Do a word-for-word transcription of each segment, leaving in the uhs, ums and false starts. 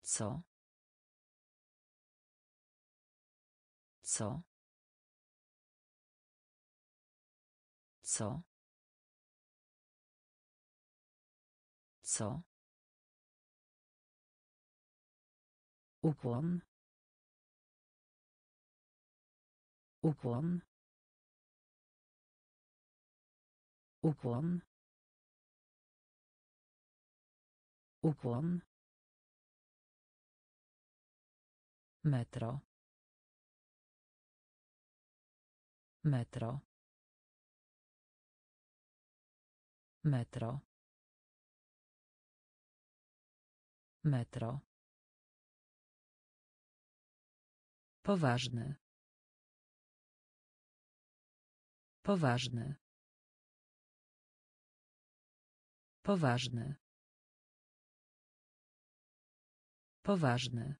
Co? Co? Co? Co? Ukłon. Ukłon. Ukłon. Ukłon. Metro. Metro. Metro. Metro. Poważny. Poważny. Poważny. Poważny.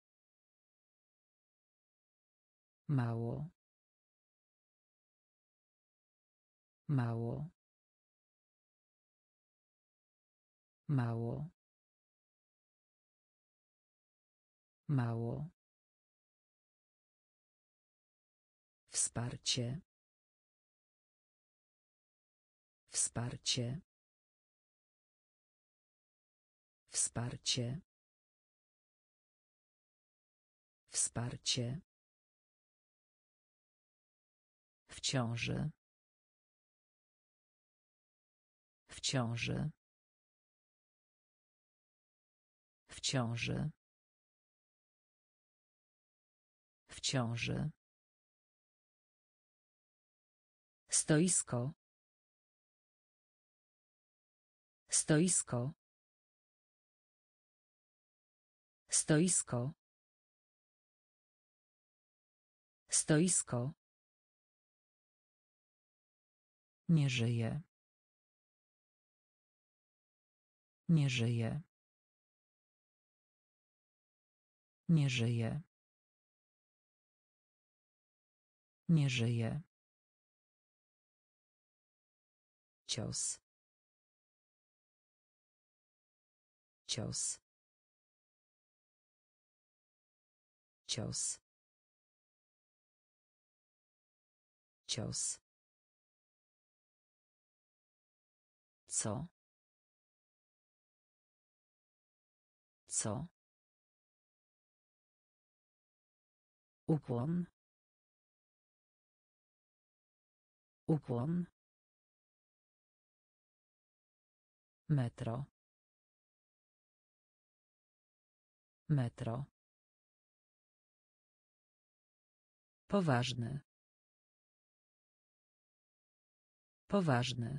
Mało. Mało. Mało. Mało. Wsparcie. Wsparcie. Wsparcie. Wsparcie. W ciąży. W ciąży. W ciąży. W ciąży. Stoisko. Stoisko. Stoisko. Stoisko. Nie żyje. Nie żyje. Nie żyje. Nie żyje. Cios. Cios. Cios. Cios. Co? Co? Ukłon. Ukłon. Metro. Metro. Poważny. Poważny.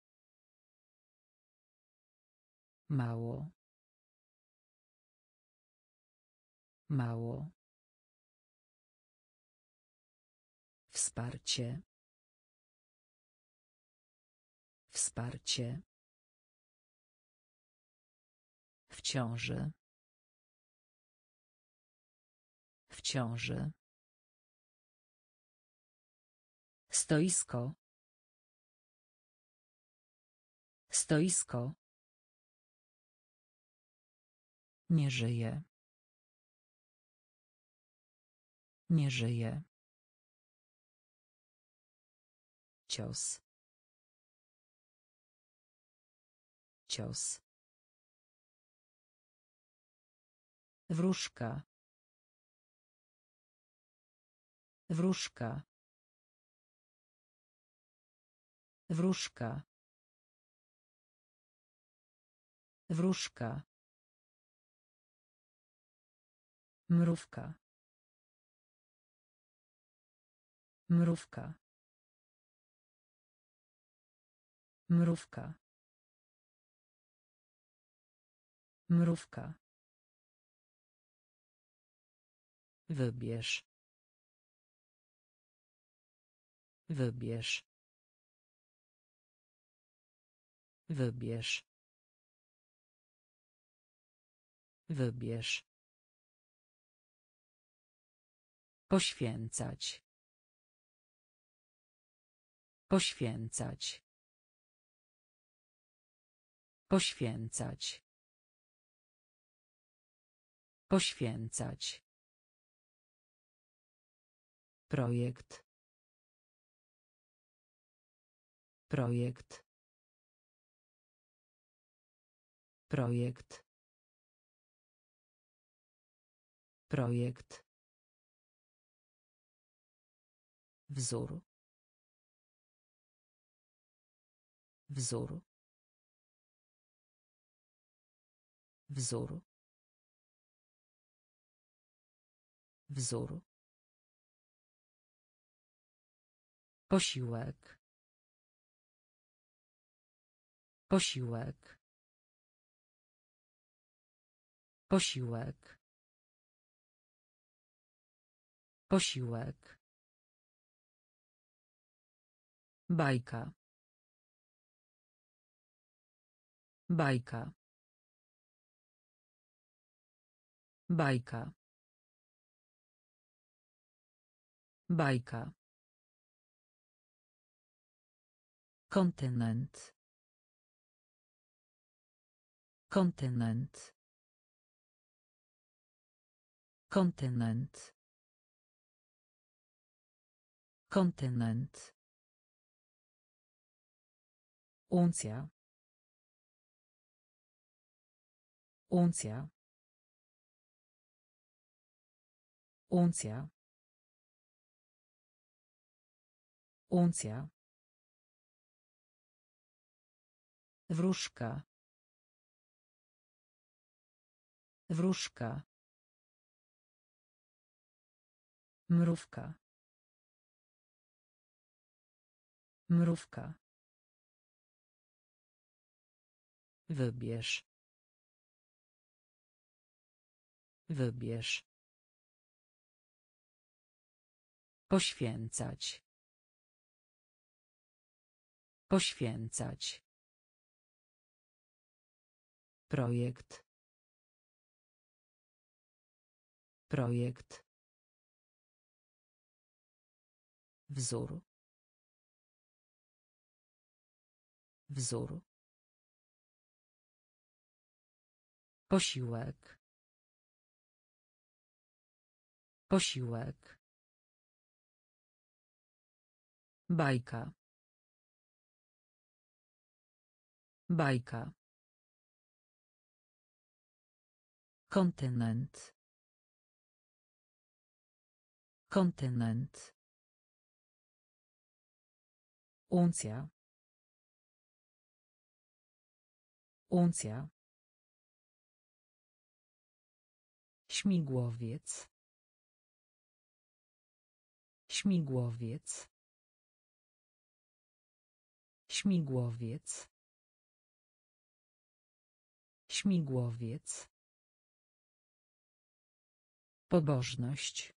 Mało. Mało. Wsparcie. Wsparcie. W ciąży. W ciąży. Stoisko. Stoisko. Nie żyje. Nie żyje. Cios. Cios. Wróżka. Wróżka. Wróżka. Wróżka. Mrówka. Mrówka. Mrówka. Mrówka. Wybierz. Wybierz. Wybierz. Wybierz. Poświęcać. Poświęcać. Poświęcać. Poświęcać. Projekt. Projekt. Projekt. Projekt. Wzór. Wzór. Wzór. Wzór. Posiłek. Posiłek. Posiłek. Posiłek. Bajka. Bajka. Bajka. Bajka. Kontynent. Kontynent. Kontynent. Kontynent. Uncja. Uncja. Uncja. Uncja. Wróżka. Wróżka. Mrówka. Mrówka. Wybierz. Wybierz. Poświęcać. Poświęcać. Projekt. Projekt. Wzór. Wzór. Posiłek. Posiłek. Bajka. Bajka. Kontynent. Kontynent. Uncja. Uncja. Śmigłowiec. Śmigłowiec. Śmigłowiec. Śmigłowiec. Pobożność.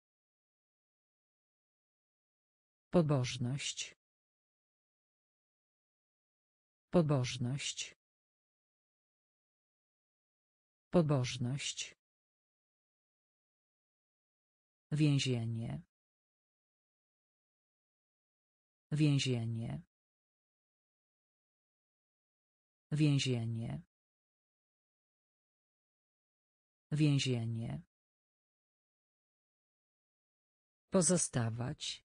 Pobożność. Pobożność. Pobożność. Więzienie. Więzienie. Więzienie. Więzienie. Pozostawać.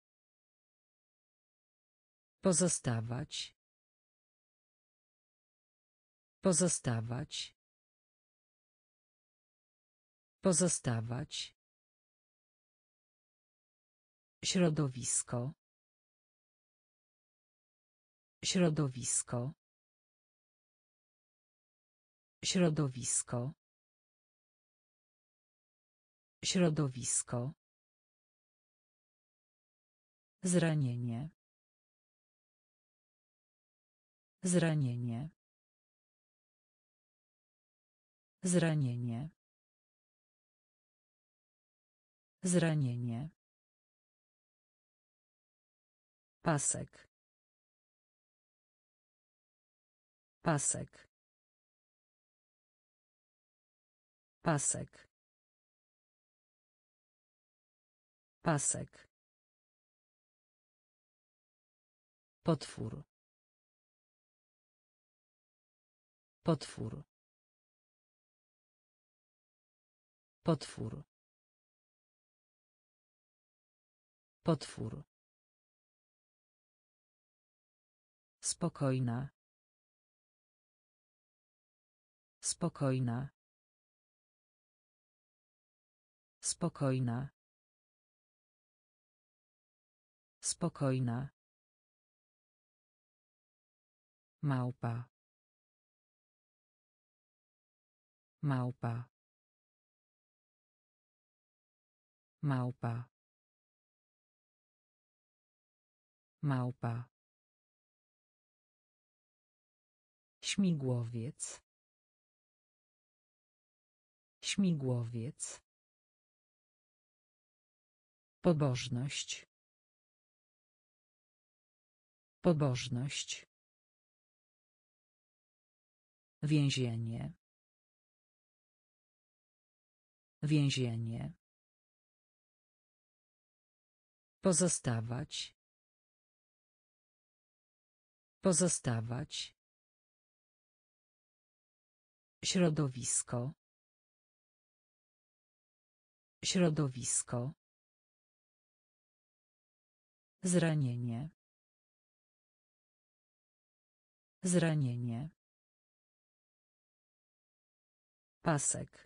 Pozostawać. Pozostawać. Pozostawać. Środowisko. Środowisko. Środowisko. Środowisko. Zranienie. Zranienie. Zranienie. Zranienie. Pasek. Pasek. Pasek. Pasek. Potwór. Potwór. Potwór. Potwór. Spokojna. Spokojna. Spokojna. Spokojna. Małpa. Małpa. Małpa. Małpa. Śmigłowiec. Śmigłowiec. Pobożność. Pobożność. Więzienie. Więzienie. Pozostawać. Pozostawać. Środowisko. Środowisko. Zranienie. Zranienie. Pasek.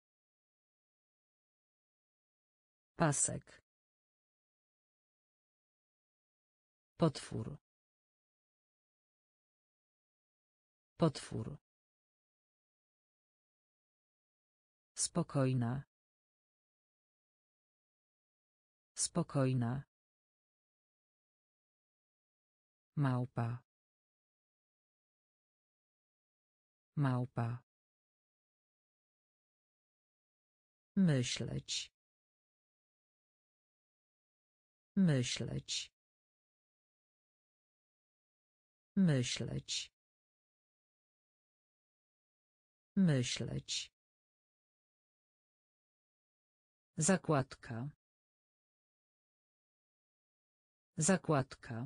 Pasek. Potwór. Potwór. Spokojna. Spokojna. Małpa. Małpa. Myśleć. Myśleć. Myśleć. Myśleć. Zakładka. Zakładka.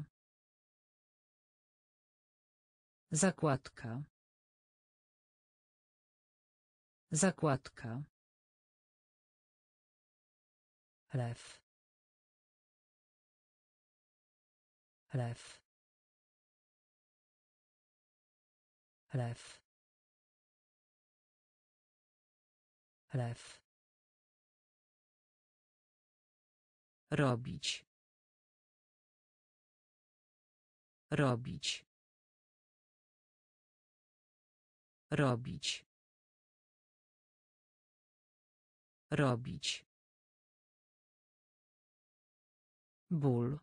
Zakładka. Zakładka. Lew. Lew. Lew. Lew. Robić. Robić. Robić. Robić. Ból.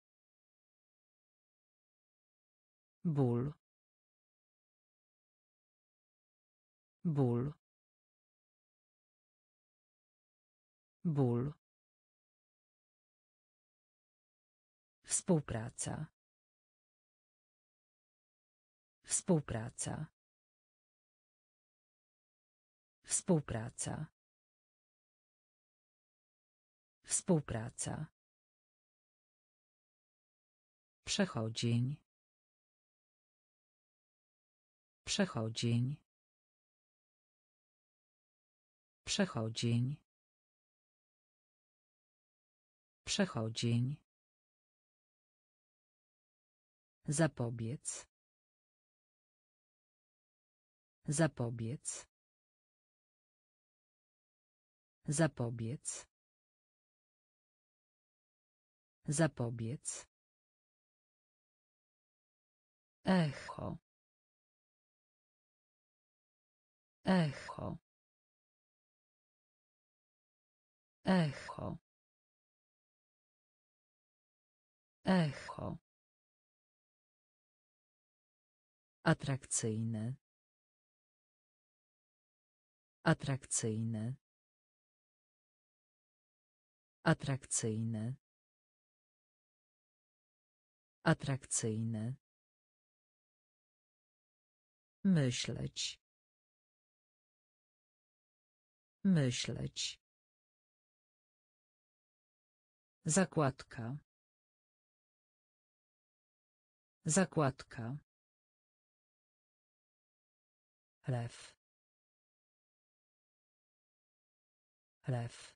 Ból. Ból. Ból. Współpraca. Współpraca. Współpraca. Współpraca. Przechodzień. Przechodzień. Przechodzień. Przechodzień. Zapobiec. Zapobiec. Zapobiec. Zapobiec. Echo. Echo. Echo. Echo. Atrakcyjny. Atrakcyjny. Atrakcyjny. Atrakcyjny. Myśleć. Myśleć. Zakładka. Zakładka. Lew. Lew.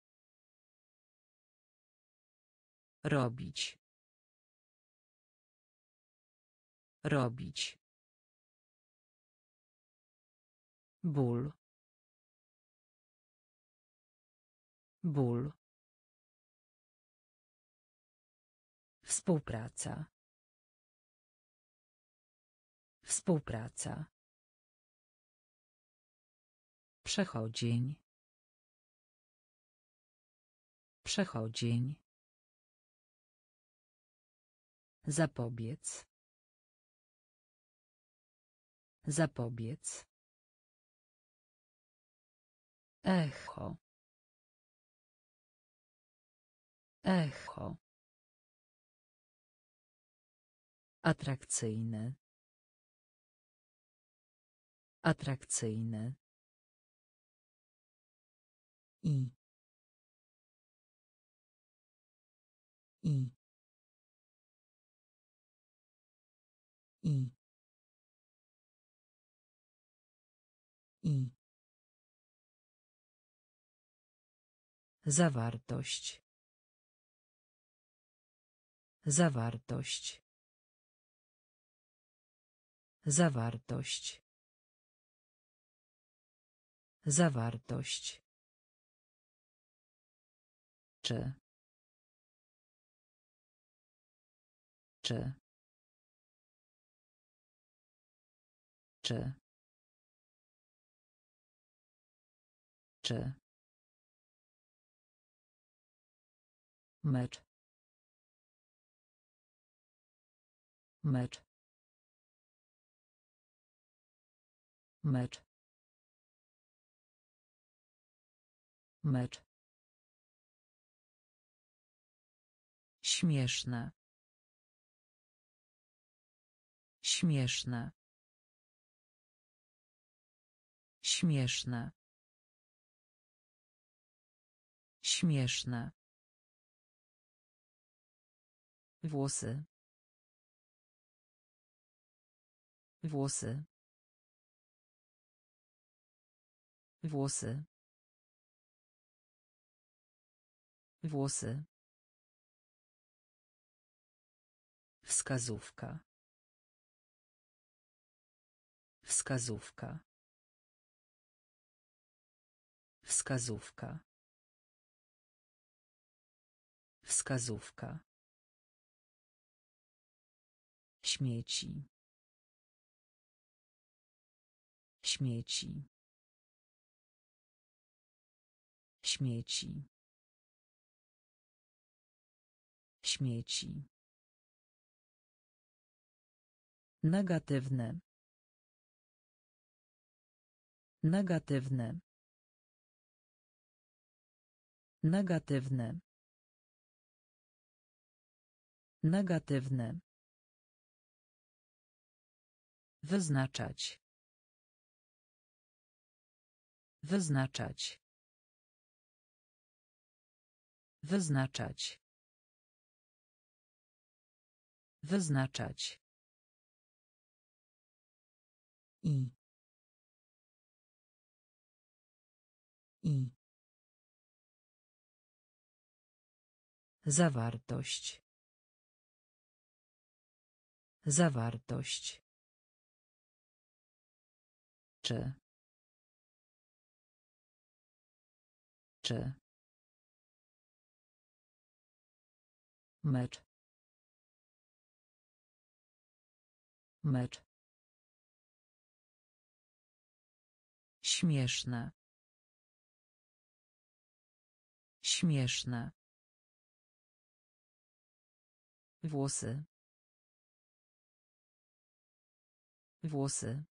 Robić. Robić. Ból. Ból. Współpraca. Współpraca. Przechodzień. Przechodzień. Zapobiec. Zapobiec. Echo. Echo. Atrakcyjny. Atrakcyjny. I. I. I. I. Zawartość. Zawartość. Zawartość. Zawartość. Czy. Czy. Czy. Czy. Mecz. Mecz. Mecz. Mecz. Śmieszne. Śmieszne. Śmieszne. Śmieszne. Włosy. Włosy. Włosy. Włosy. Wskazówka. Wskazówka. Wskazówka. Wskazówka. Śmieci. Śmieci. Śmieci. Śmieci. Negatywne. Negatywne. Negatywne. Negatywne. Wyznaczać. Wyznaczać. Wyznaczać. Wyznaczać. I. I. Zawartość. Zawartość. Czy. Czy. Mecz. Mecz. Śmieszne. Śmieszne. Włosy. Włosy.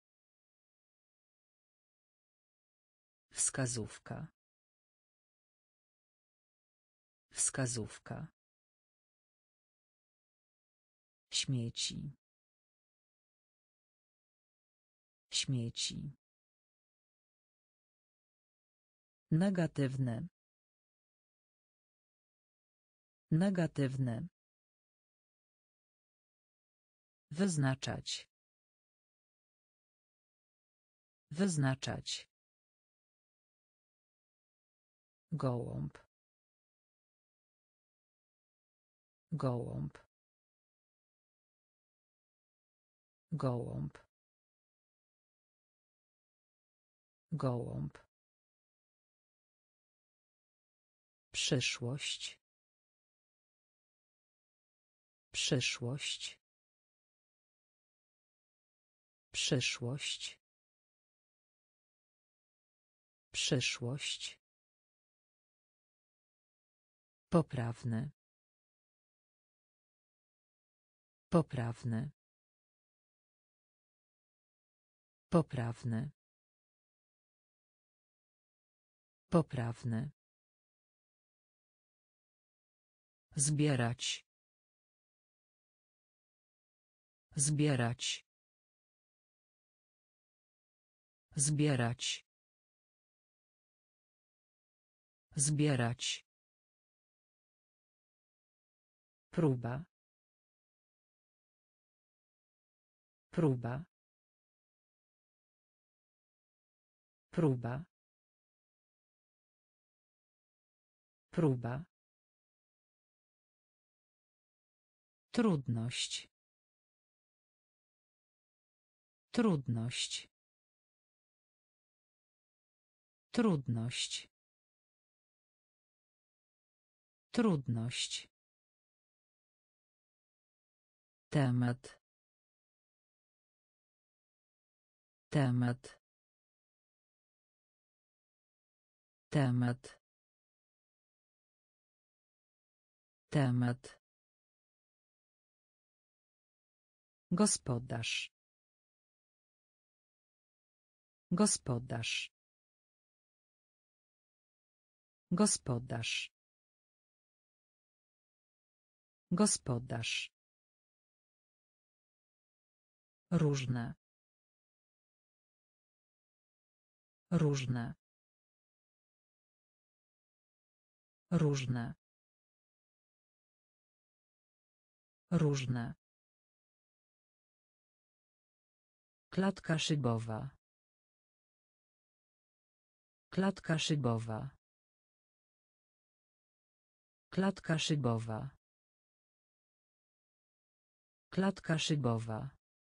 Wskazówka. Wskazówka. Śmieci. Śmieci. Negatywne. Negatywne. Wyznaczać. Wyznaczać. Gołąb. Gołąb. Gołąb. Gołąb. Przyszłość. Przyszłość. Przyszłość. Przyszłość. Poprawny. Poprawny. Poprawny. Poprawny. Zbierać. Zbierać. Zbierać. Zbierać. Próba. Próba. Próba. Próba. Trudność. Trudność. Trudność. Trudność. Temat. Temat. Temat. Temat. Gospodarz. Gospodarz. Gospodarz. Gospodarz. Różne. Różne. Różne. Różne. Klatka szybowa. Klatka szybowa. Klatka szybowa. Klatka szybowa.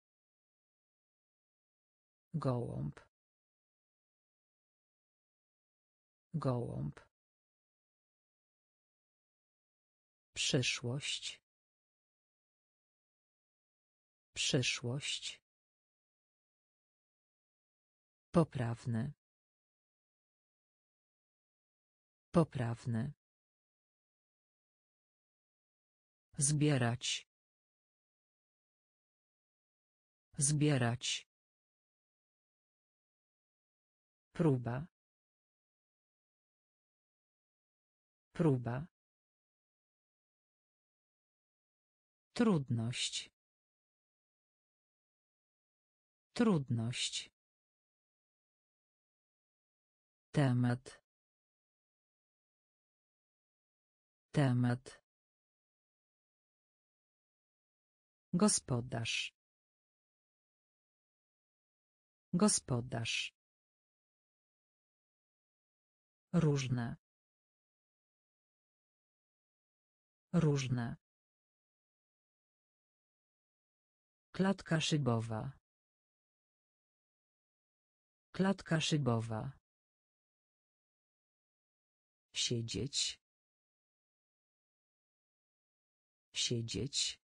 Gołąb. Gołąb. Przyszłość. Przyszłość. Poprawny. Poprawny. Zbierać. Zbierać. Próba. Próba. Trudność. Trudność. Temat. Temat. Gospodarz. Gospodarz. Różne. Różne. Klatka szybowa. Klatka szybowa. Siedzieć. Siedzieć.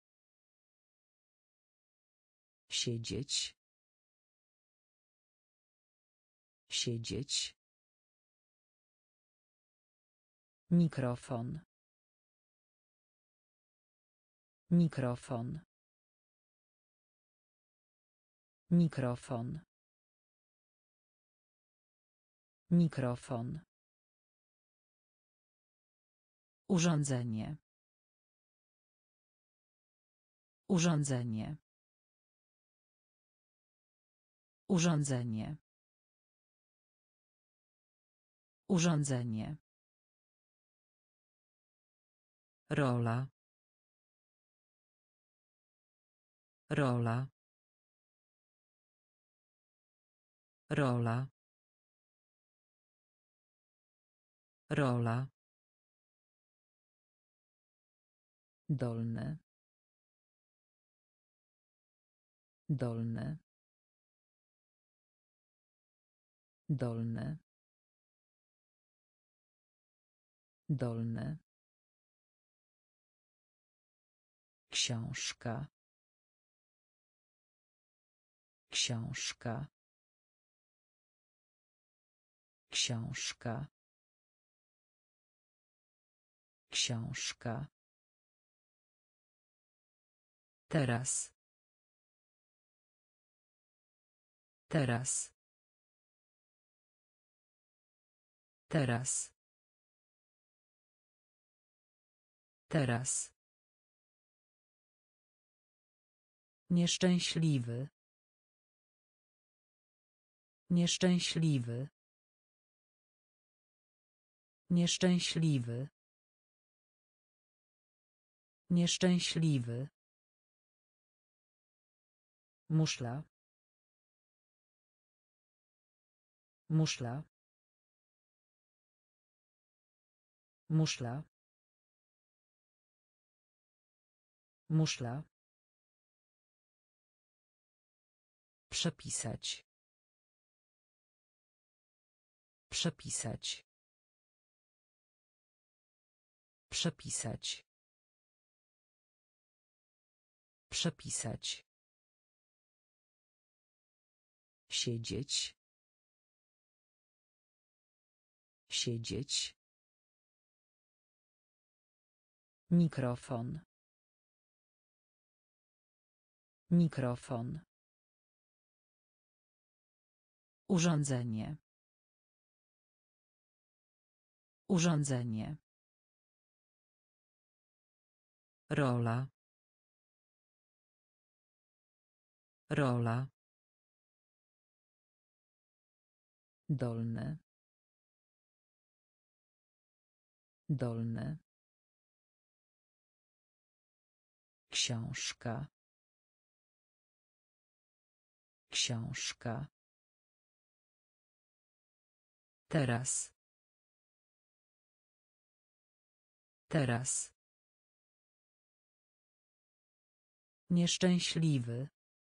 Siedzieć. Siedzieć. Mikrofon. Mikrofon. Mikrofon. Mikrofon. Urządzenie. Urządzenie. Urządzenie. Urządzenie. Rola. Rola. Rola. Rola. Dolny. Dolny. Dolny. Dolny. Książka. Książka. Książka. Książka. Teraz. Teraz. Teraz. Teraz. Nieszczęśliwy. Nieszczęśliwy. Nieszczęśliwy. Nieszczęśliwy. Muszla. Muszla. Muszla. Muszla. Przepisać. Przepisać. Przepisać. Przepisać. Siedzieć. Siedzieć. Mikrofon. Mikrofon. Urządzenie. Urządzenie. Rola. Rola. Dolny. Dolny. Książka. Książka. Teraz. Teraz. Nieszczęśliwy.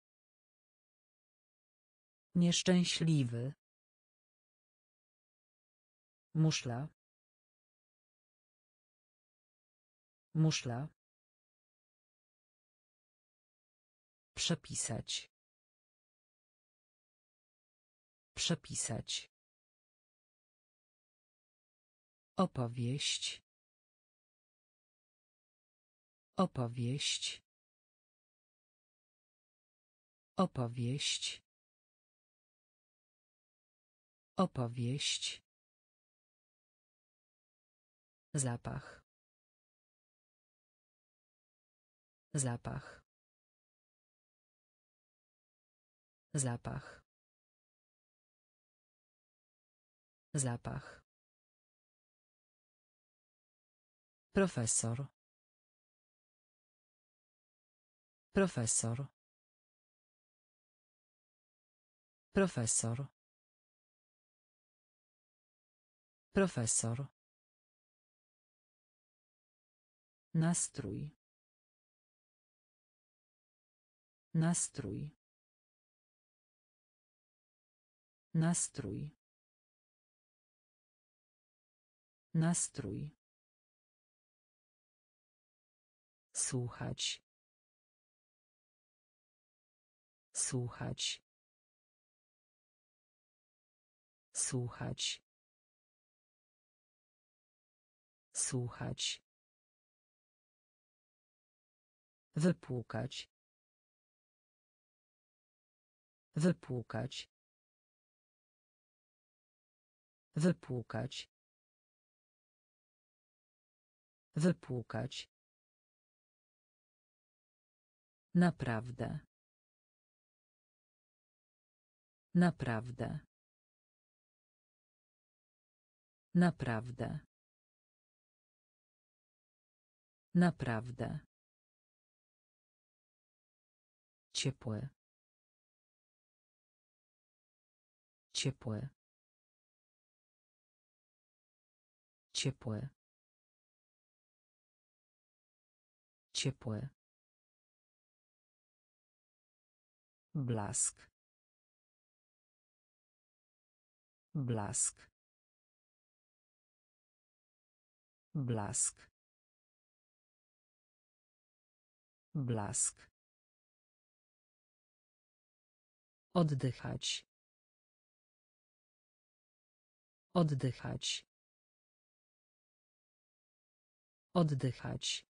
Nieszczęśliwy. Muszla. Muszla. Przepisać. Przepisać. Opowieść. Opowieść. Opowieść. Opowieść. Zapach. Zapach. Zapach. Zapach. Profesor. Profesor. Profesor. Profesor. Nastrój. Nastrój. Nastrój. Nastrój. Słuchać. Słuchać. Słuchać. Słuchać. Wypłukać. Wypłukać. Wypłukać. Wypłukać. Naprawdę. Naprawdę. Naprawdę. Naprawdę. Ciepłe. Ciepłe. Ciepłe. Ciepłe. Blask. Blask. Blask. Blask. Oddychać. Oddychać. Oddychać.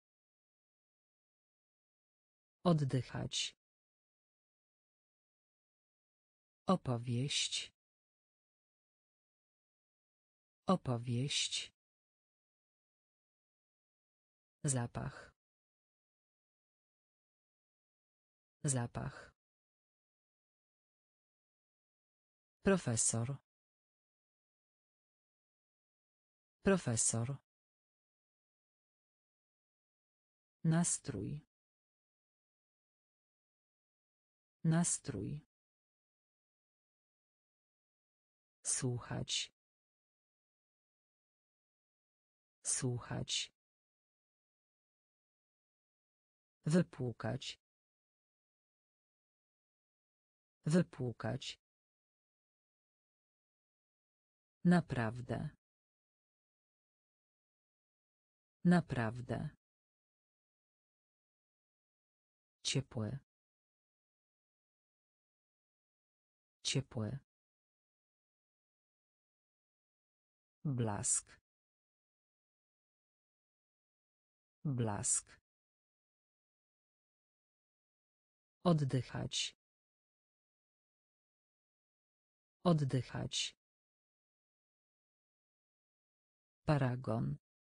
Oddychać. Opowieść. Opowieść. Zapach. Zapach. Profesor. Profesor. Nastrój. Nastrój. Słuchać. Słuchać. Wypłukać. Wypłukać. Naprawdę. Naprawdę. Ciepłe. Ciepłe. Blask. Blask. Oddychać. Oddychać. Paragon.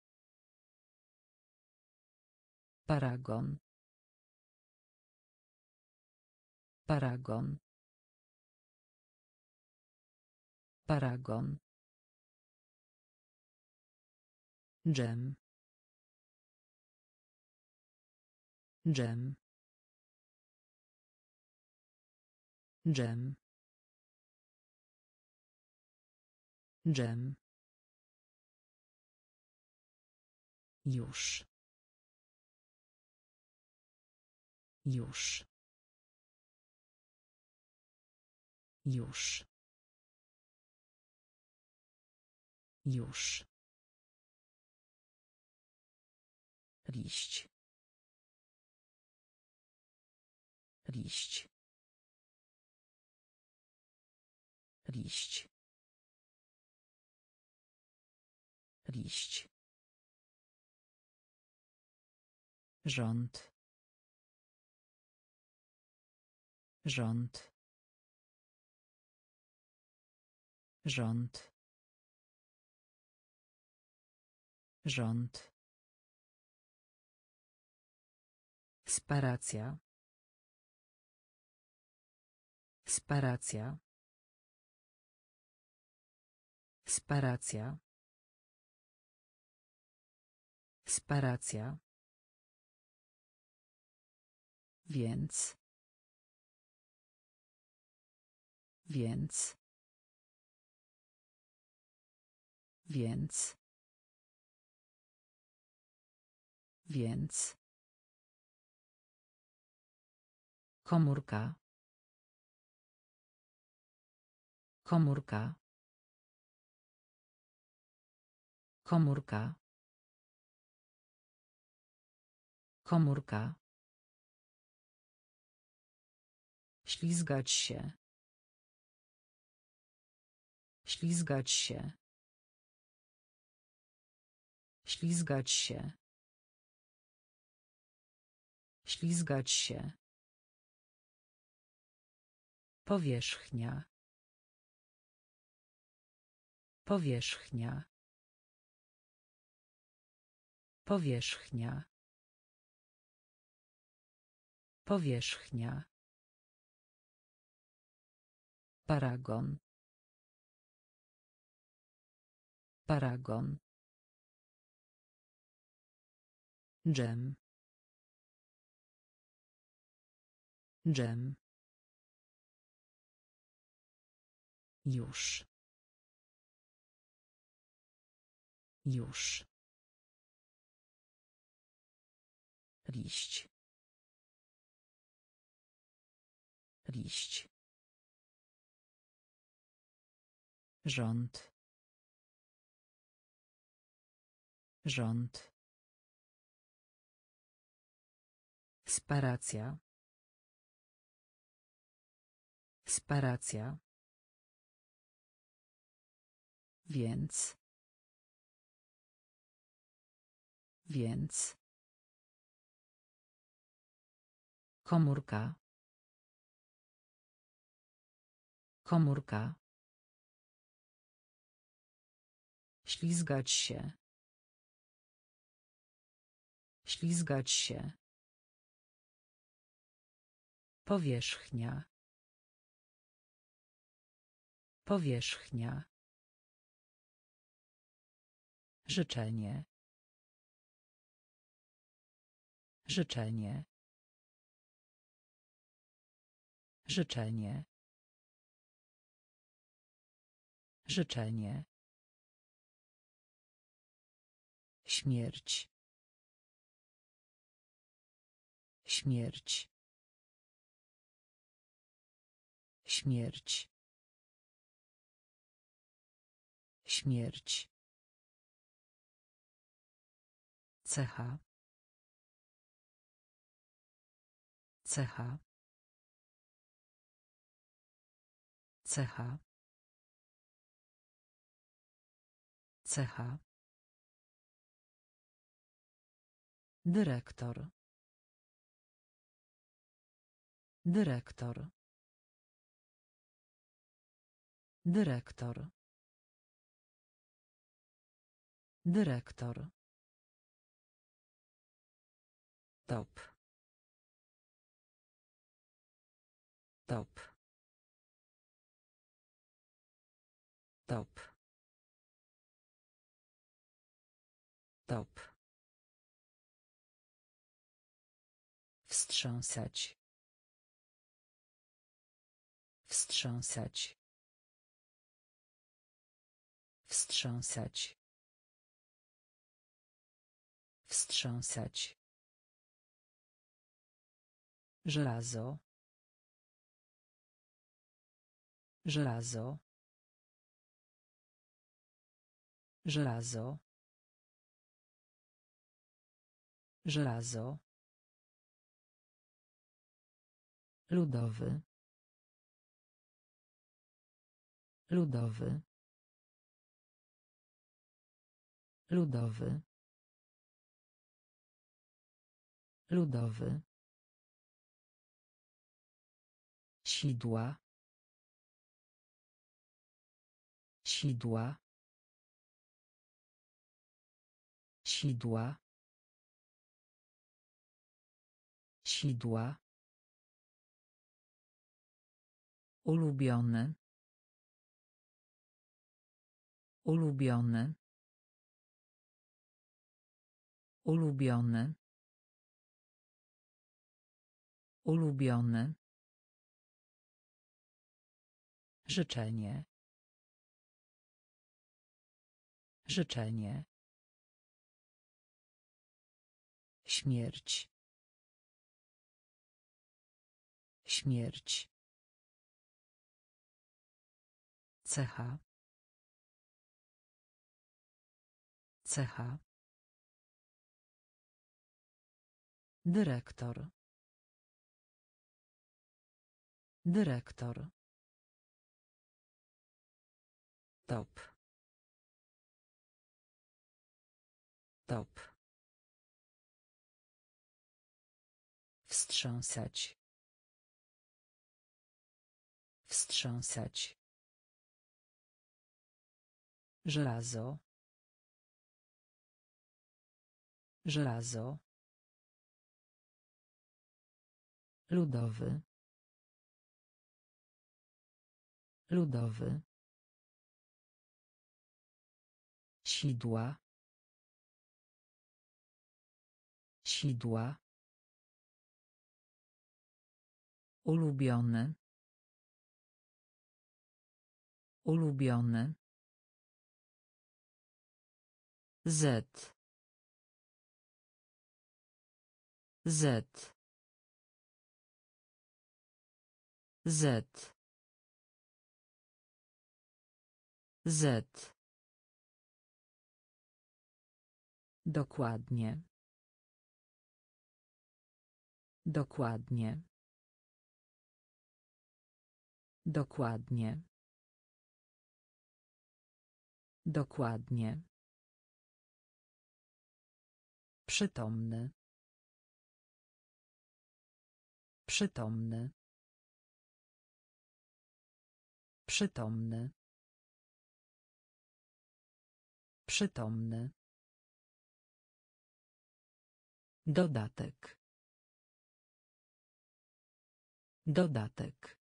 Paragon. Paragon. Paragon. Dżem. Dżem. Dżem. Dżem. Już. Już. Już. Już. Liść. Liść. Liść. Liść. Rząd. Rząd. Rząd. Rząd. Sparacja. Sparacja. Sparacja. Sparacja. Więc. Więc. Więc. Więc. Komórka. Komórka. Komórka. Komórka. Ślizgać się. Ślizgać się. Ślizgać się. Ślizgać się. Powierzchnia. Powierzchnia. Powierzchnia. Powierzchnia. Paragon. Paragon. Dżem. Dżem. Już. Już. Liść. Liść. Rząd. Rząd. Sparacja. Sparacja. Więc. Więc. Komórka. Komórka. Ślizgać się. Ślizgać się. Powierzchnia. Powierzchnia. Życzenie. Życzenie. Życzenie. Życzenie. Śmierć. Śmierć. Śmierć. Śmierć. Cecha. Cecha. Cecha. Cecha. Dyrektor. Dyrektor. Dyrektor. Dyrektor. Top. Top. Top. Top. Wstrząsać. Wstrząsać. Wstrząsać. Wstrząsać. Żelazo. Żelazo. Żelazo. Żelazo. Ludowy. Ludowy. Ludowy. Ludowy. Sidła. Sidła. Sidła. Sidła. Ulubiony. Ulubiony. Ulubiony. Ulubiony. Życzenie. Życzenie. Śmierć. Śmierć. Cecha. Cecha. Dyrektor. Dyrektor. Top. Top. Wstrząsać. Wstrząsać. Żelazo. Żelazo. Ludowy. Ludowy. Sidła. Sidła. Ulubiony. Ulubiony. Z. Z. Z. Z. Dokładnie. Dokładnie. Dokładnie. Dokładnie. Przytomny. Przytomny. Przytomny. Przytomny. Dodatek. Dodatek.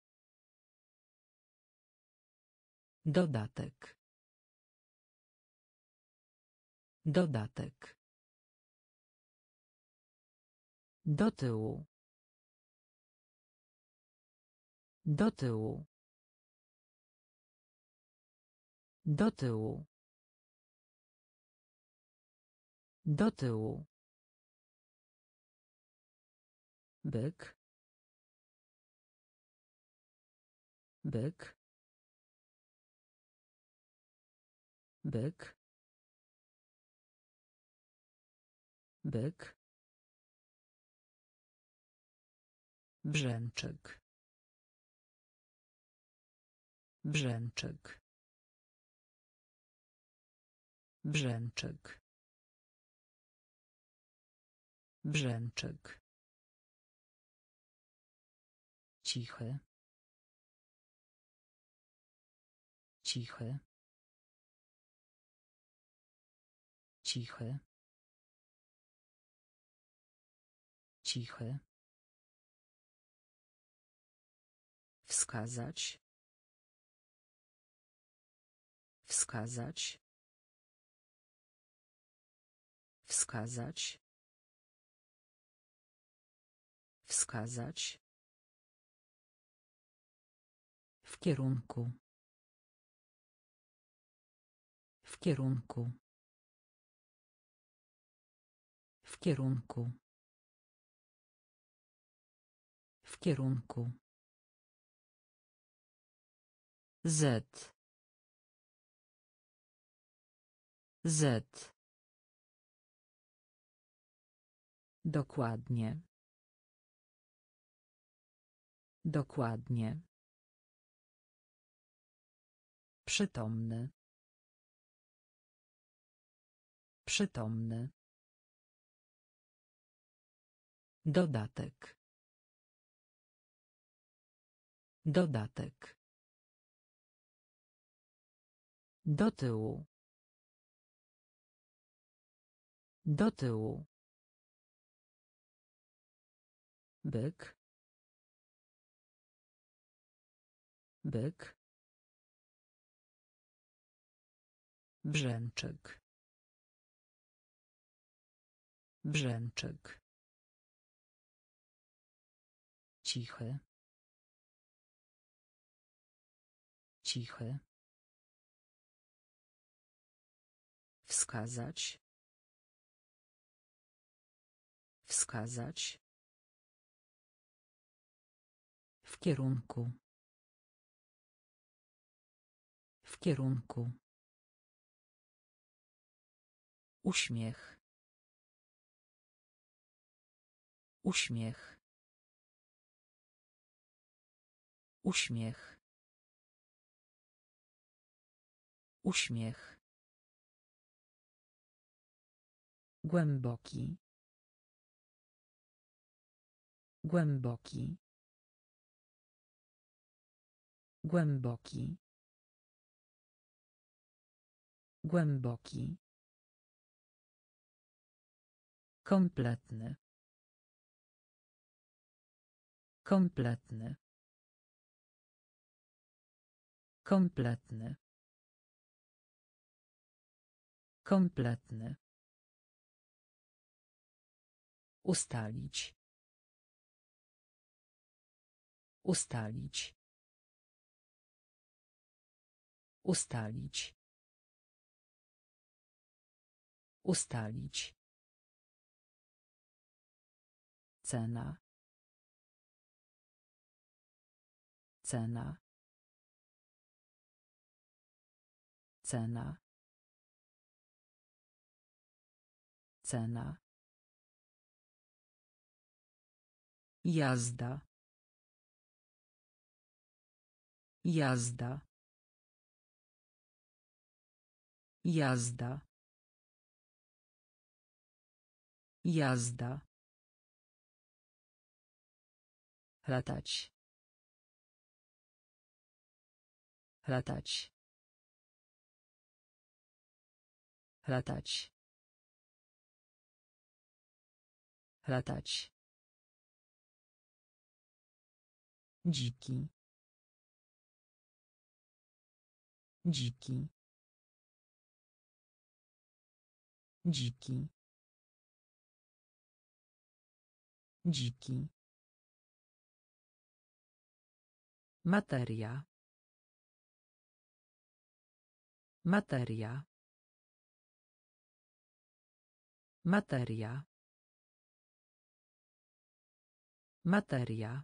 Dodatek. Dodatek. Do tyłu. Do tyłu. Do tyłu. Do tyłu. Byk. Byk. Byk. Byk. Brzęczyk. Brzęczyk. Brzęczyk. Brzęczyk. Cichy. Cichy. Cichy. Cichy. Wskazać. Wskazać. Wskazać. Wskazać. W kierunku. W kierunku. W kierunku. W kierunku. Z. Z. Dokładnie. Dokładnie. Przytomny. Przytomny. Dodatek. Dodatek. Do tyłu. Do tyłu. Byk. Byk. Brzęczyk. Brzęczyk. Cichy. Cichy. Wskazać. Wskazać. W kierunku. W kierunku. Uśmiech. Uśmiech. Uśmiech. Uśmiech. Głęboki. Głęboki. Głęboki. Głęboki. Kompletny. Kompletny. Kompletny. Kompletny. Ustalić. Ustalić. Ustalić. Ustalić. Cena. Cena. Cena. Cena. Jazda. Jazda. Jazda. Jazda. Latać. Latać. Latać. Latać. Dziki. Dziki. Dziki. Dziki. Materia. Materia. Materia. Materia.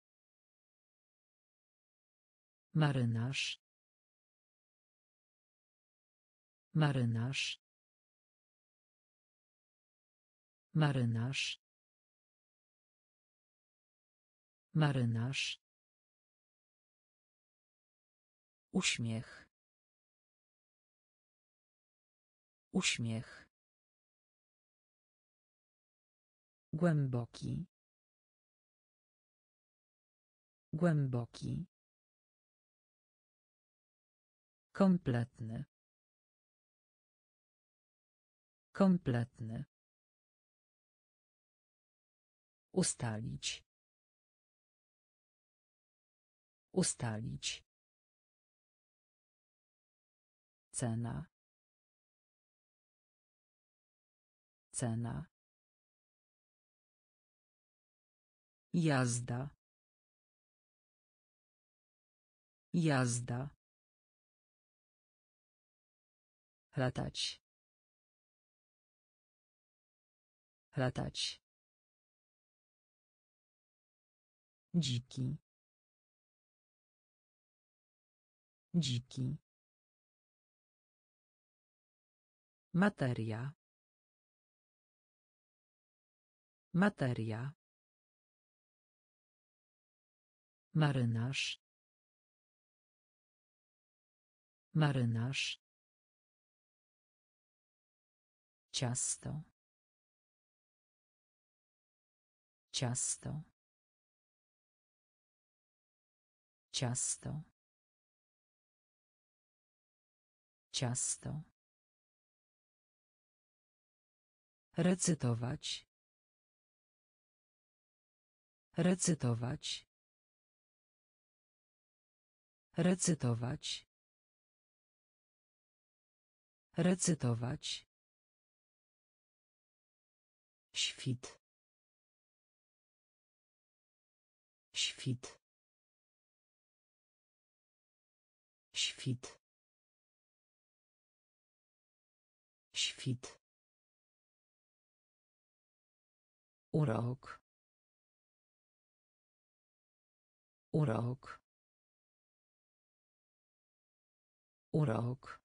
Marynarz. Marynarz. Marynarz. Marynarz. Uśmiech. Uśmiech. Głęboki. Głęboki. Kompletny. Kompletny. Ustalić. Ustalić. Cena. Cena. Jazda. Jazda. Latać. Latać. Dziki. Dziki. Materia. Materia. Marynarz. Marynarz. Ciasto. Ciasto. Ciasto. Ciasto. Recytować. Recytować. Recytować. Recytować. Świt. Świt. Świt. Świt. Urok. Urok. Urok.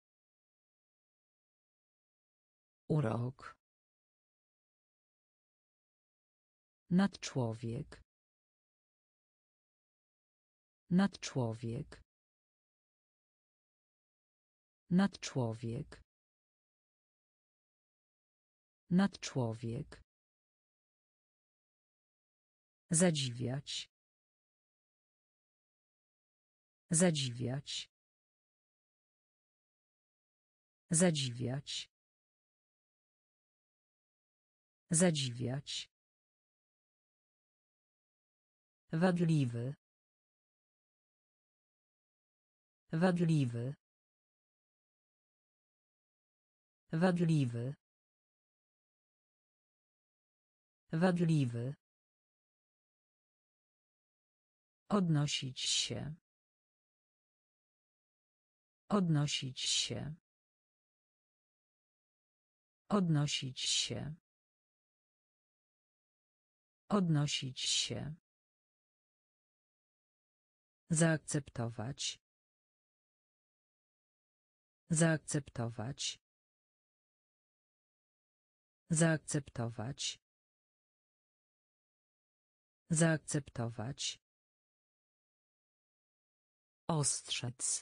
Urok. Nadczłowiek. Nadczłowiek. Nadczłowiek. Nadczłowiek. Zadziwiać. Zadziwiać. Zadziwiać. Zadziwiać. Wadliwy. Wadliwy. Wadliwy. Wadliwy. Odnosić się. Odnosić się. Odnosić się. Odnosić się. Zaakceptować. Zaakceptować. Zaakceptować. Zaakceptować. Ostrzec.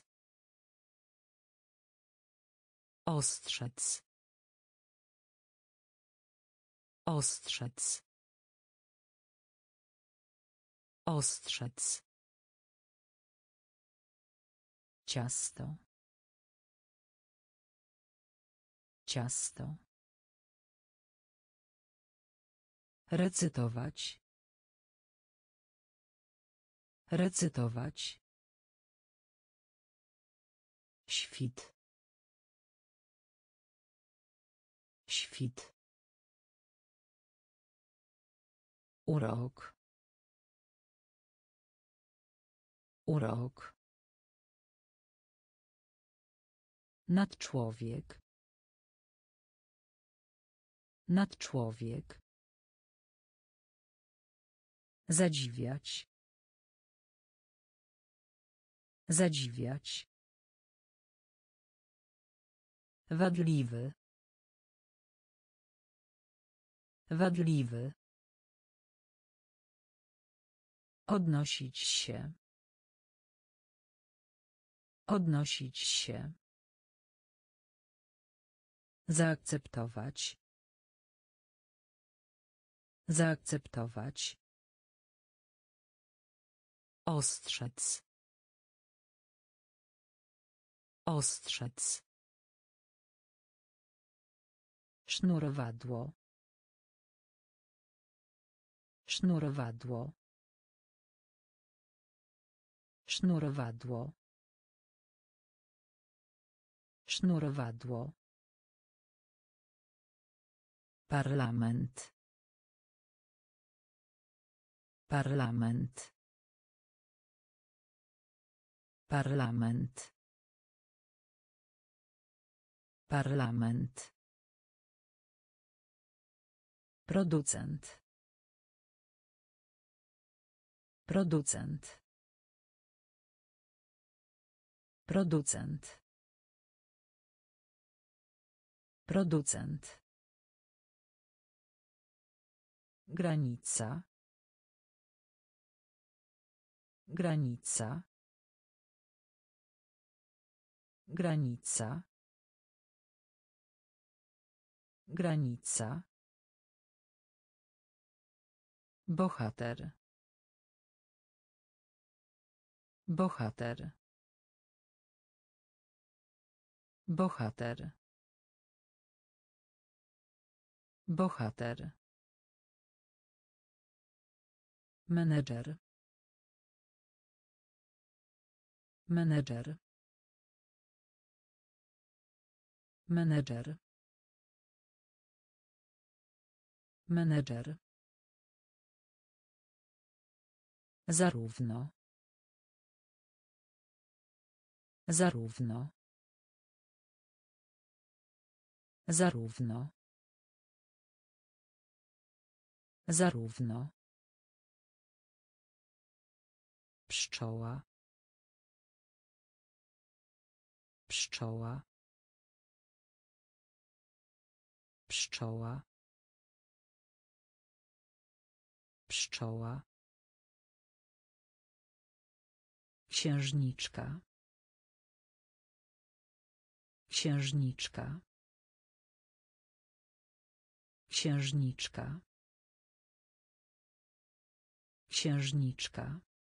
Ostrzec. Ostrzec. Ostrzec. Ciasto. Ciasto. Recytować. Recytować. Świt. Świt. Urok. Urok. Nadczłowiek. Nadczłowiek. Zadziwiać. Zadziwiać. Wadliwy. Wadliwy. Odnosić się. Odnosić się. Zaakceptować. Zaakceptować. Ostrzec. Ostrzec. Sznurowadło. Sznurowadło. Sznurowadło. Sznurowadło. Parlament. Parlament. Parlament. Parlament. Producent. Producent. Producent. Producent. Granica. Granica. Granica. Granica. Bohater. Bohater. Bohater. Bohater. Menedżer. Menedżer. Menedżer. Menedżer. Zarówno. Zarówno. Zarówno. Zarówno. Pszczoła. Pszczoła. Pszczoła. Pszczoła. Księżniczka. Księżniczka. Księżniczka. Księżniczka.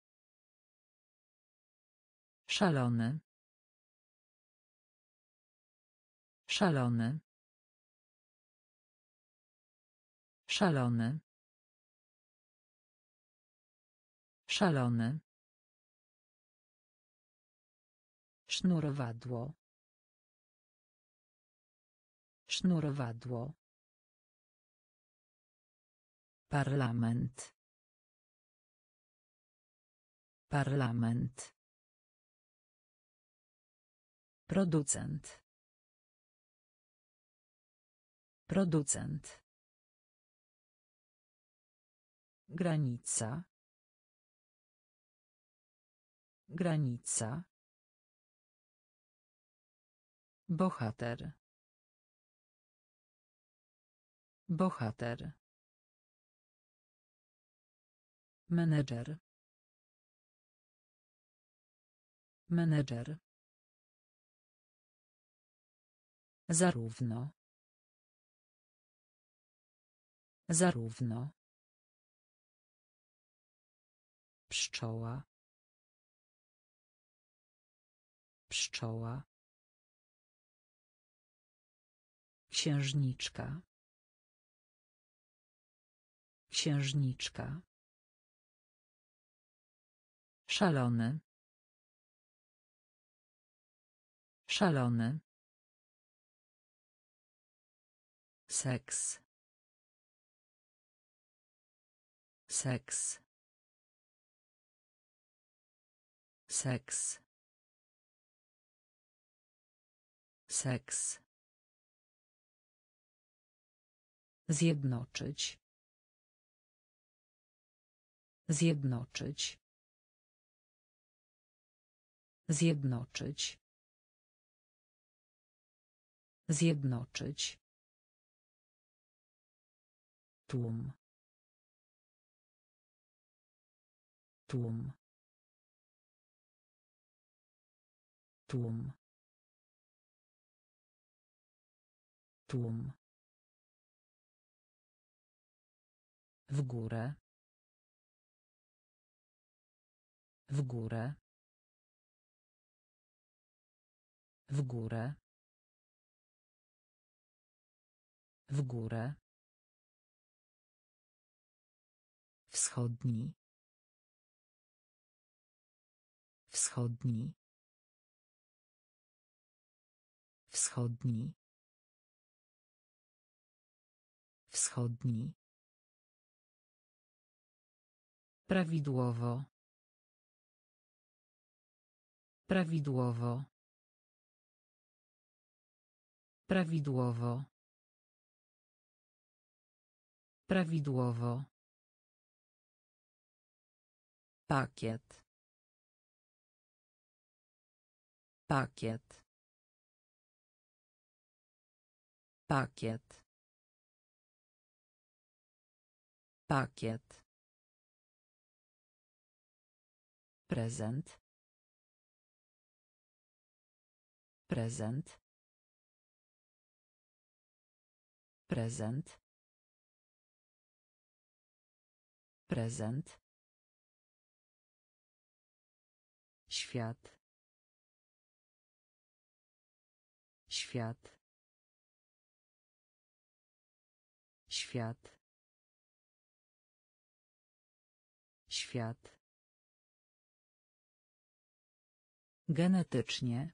Szalony. Szalony. Szalony. Szalony. Sznurowadło. Sznurowadło. Parlament. Parlament. Producent. Producent. Granica. Granica. Bohater. Bohater. Menedżer. Menedżer. Zarówno. Zarówno. Pszczoła. Pszczoła. Księżniczka. Księżniczka. Szalony. Szalony. Seks. Seks. Seks. Seks. Zjednoczyć. Zjednoczyć. Zjednoczyć. Zjednoczyć. Tłum. Tłum. Tłum. Tłum. W górę. W górę. W górę. W górę. Wschodni. Wschodni. Wschodni. Wschodni. Prawidłowo. Prawidłowo. Prawidłowo. Prawidłowo. Pakiet. Pakiet. Pakiet. Pakiet. Prezent. Prezent. Prezent. Prezent. Świat. Świat. Świat. Świat. Genetycznie.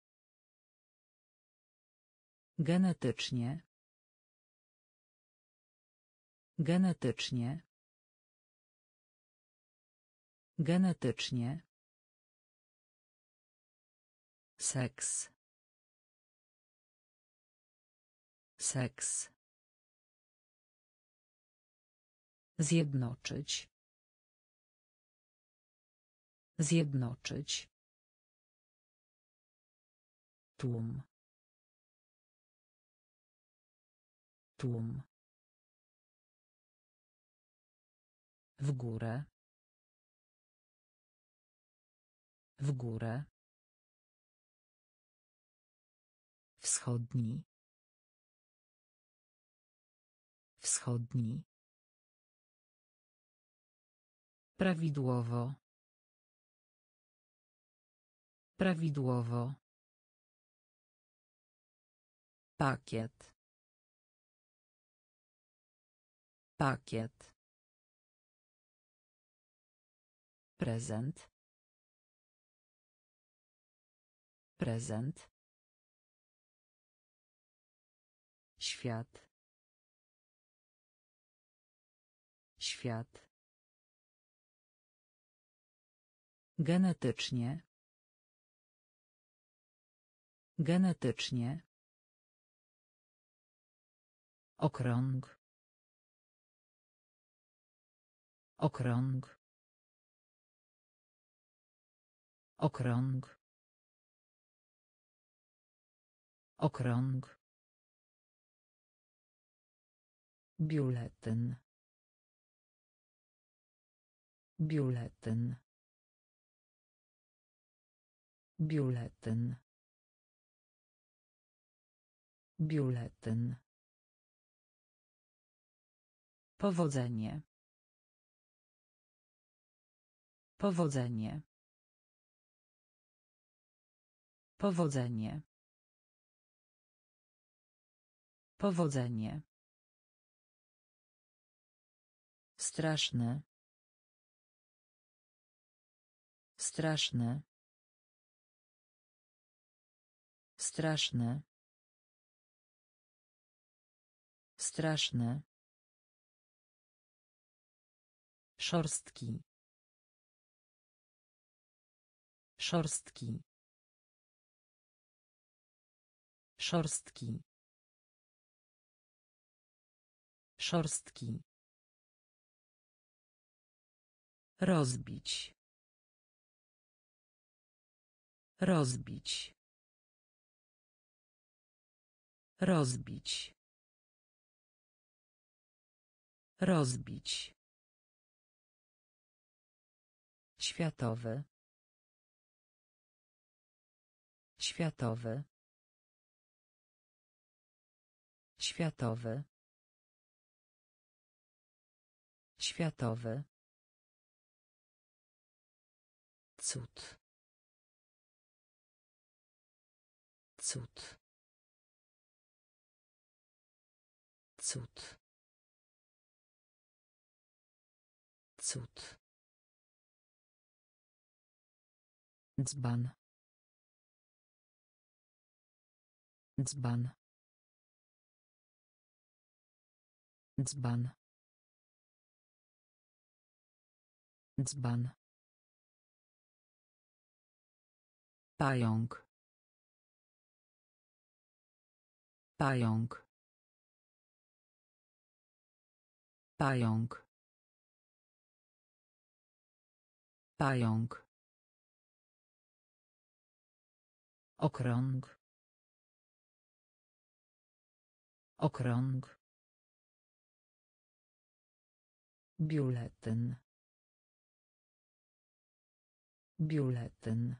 Genetycznie. Genetycznie. Genetycznie. Seks. Seks. Zjednoczyć. Zjednoczyć. Tłum. Tłum. W górę. W górę. Wschodni. Wschodni. Prawidłowo. Prawidłowo. Pakiet. Pakiet. Prezent. Prezent. Świat. Świat. Genetycznie. Genetycznie. Okrąg. Okrąg. Okrąg. Okrąg. Biuletyn. Biuletyn. Biuletyn. Biuletyn. Powodzenie. Powodzenie. Powodzenie. Powodzenie. Straszne. Straszne. Straszne. Straszne. Szorstki. Szorstki. Szorstki. Szorstki. Rozbić. Rozbić. Rozbić. Rozbić. Światowy. Światowy. Światowy. Światowy. Cud. Cud. Cud. Cud. Dzban. Dzban. Dzban. Dzban. Pająk. Pająk. Pająk. Pająk. Okrąg. Okrąg. Biuletyn. Biuletyn.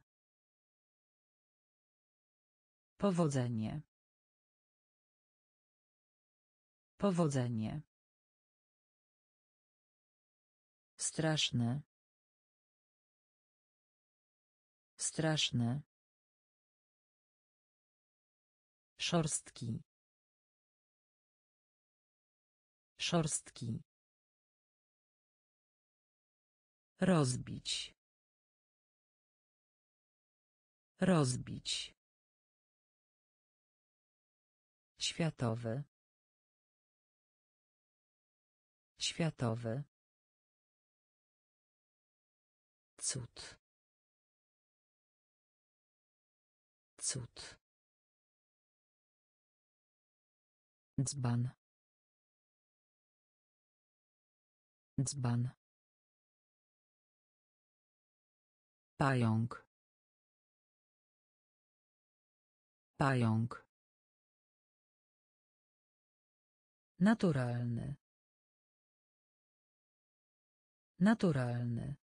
Powodzenie. Powodzenie. Straszne. Straszne. Szorstki. Szorstki. Rozbić. Rozbić. Światowy. Światowy. Cud. Cud. Dzban. Dzban. Pająk. Pająk. Naturalny. Naturalny.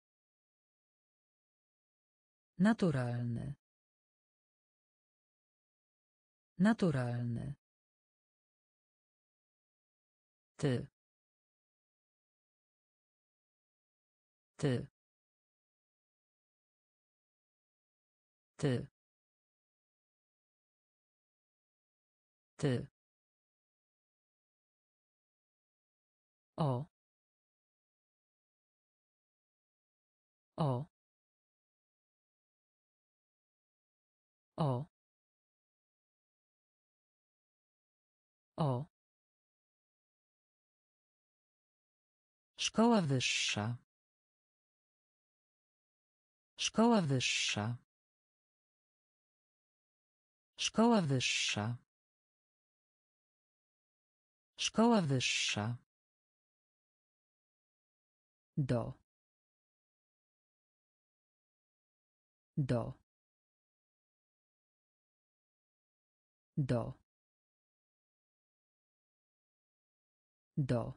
Naturalny. Naturalny. Ty. Ty. Ty. Ty. O. O. O. O. Szkoła wyższa. Szkoła wyższa. Szkoła wyższa. Szkoła wyższa. Do. Do. Do. Do.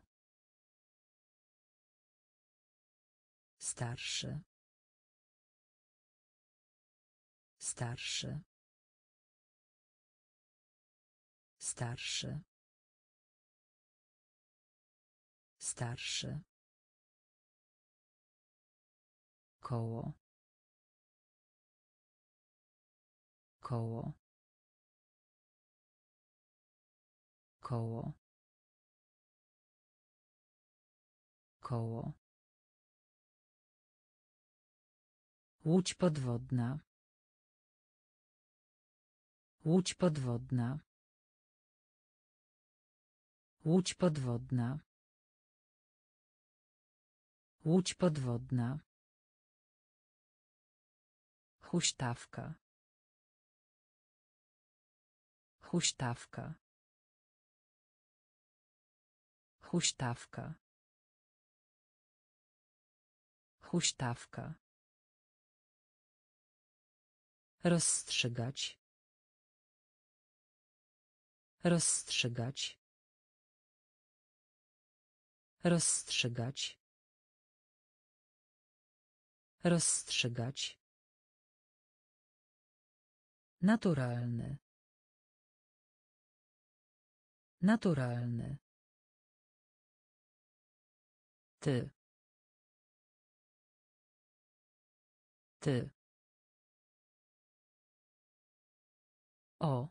Starszy. Starszy. Starszy. Starszy. Koło. Koło. Koło. Koło. Łódź podwodna. Łódź podwodna. Łódź podwodna. Łódź podwodna. Huśtawka. Huśtawka. Huśtawka. Huśtawka. Rozstrzygać. Rozstrzygać. Rozstrzygać. Rozstrzygać. Naturalny. Naturalny. Ty. Ty. O.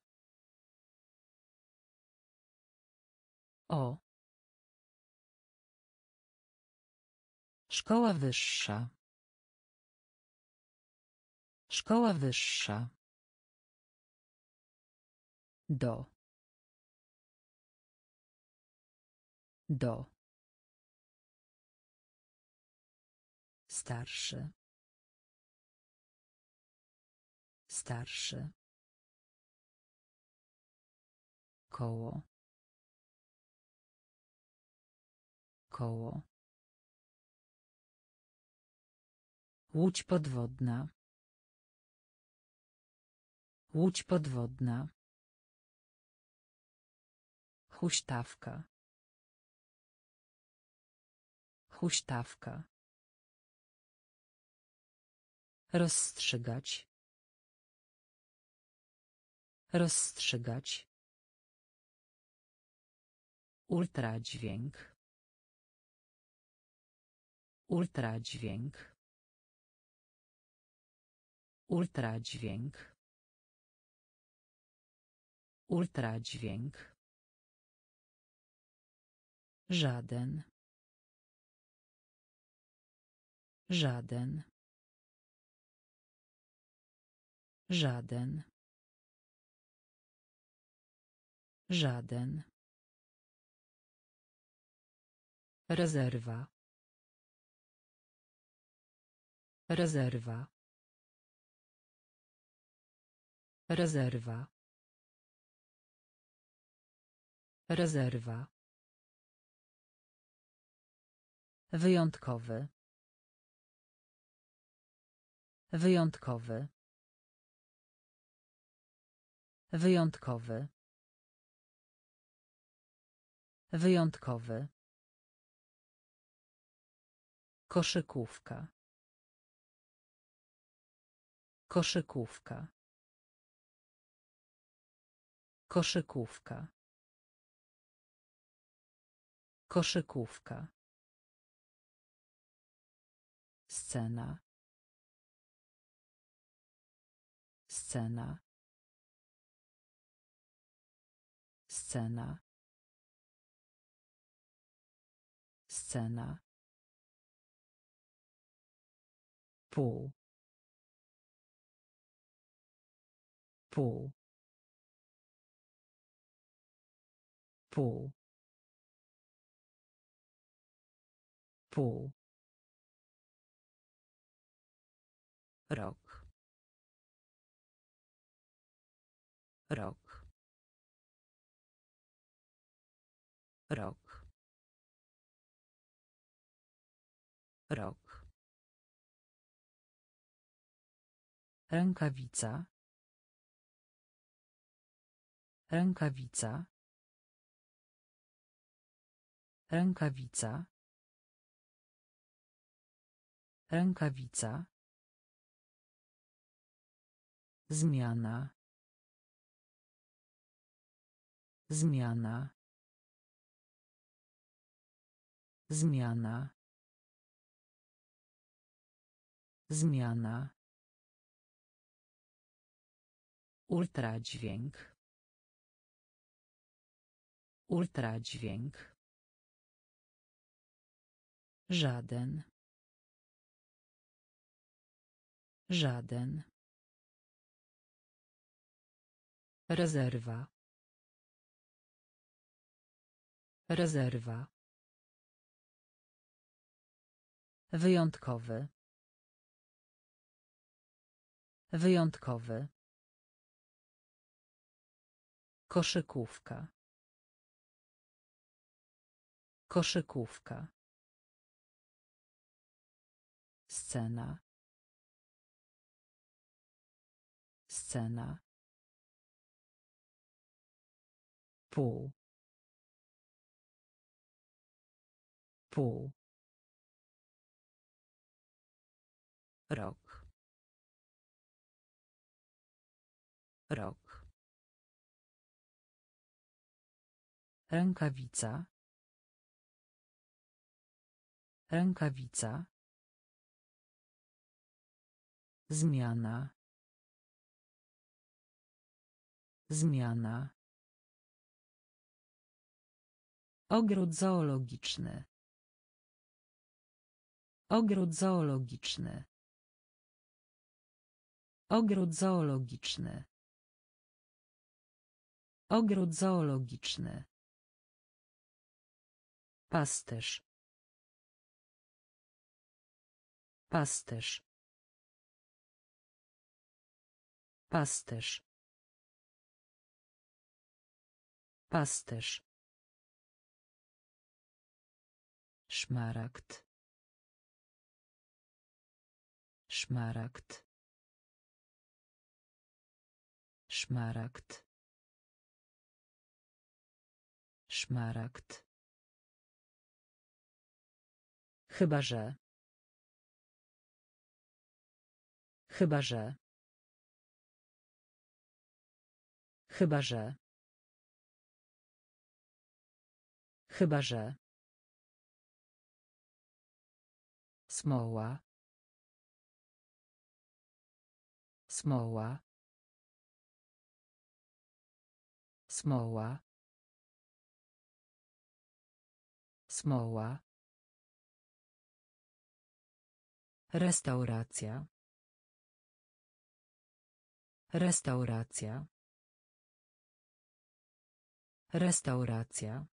O. Szkoła wyższa. Szkoła wyższa. Do. Do. Starszy. Starszy. Koło. Koło. Łódź podwodna. Łódź podwodna. Huśtawka. Huśtawka. Rozstrzygać. Rozstrzygać. Ultradźwięk. Ultradźwięk. Ultradźwięk. Ultradźwięk. Żaden. Żaden. Żaden. Żaden. Rezerwa. Rezerwa. Rezerwa. Rezerwa. Wyjątkowy. Wyjątkowy. Wyjątkowy. Wyjątkowy. Koszykówka. Koszykówka. Koszykówka. Koszykówka. Scena. Scena. Scena. Scena. Pół. Pół. Pół. Pół. Rok. Rok. Rok. Rok. Rękawica. Rękawica. Rękawica. Rękawica. Zmiana. Zmiana. Zmiana. Zmiana. Ultradźwięk. Ultradźwięk. Żaden. Żaden. Rezerwa. Rezerwa. Wyjątkowy. Wyjątkowy. Koszykówka. Koszykówka. Scena. Scena. Pół. Pół. Rok. Rok. Rękawica. Rękawica. Zmiana. Zmiana. Ogród zoologiczny. Ogród zoologiczny. Ogród zoologiczny. Ogród zoologiczny. Pasterz. Pasterz. Pasterz. Pasterz. Szmaragd. Szmaragd. Szmaragd. Szmaragd. Chyba że. Chyba że. Chyba że. Chyba że. Smoła. Smoła. Smoła. Smoła. Restauracja. Restauracja. Restauracja.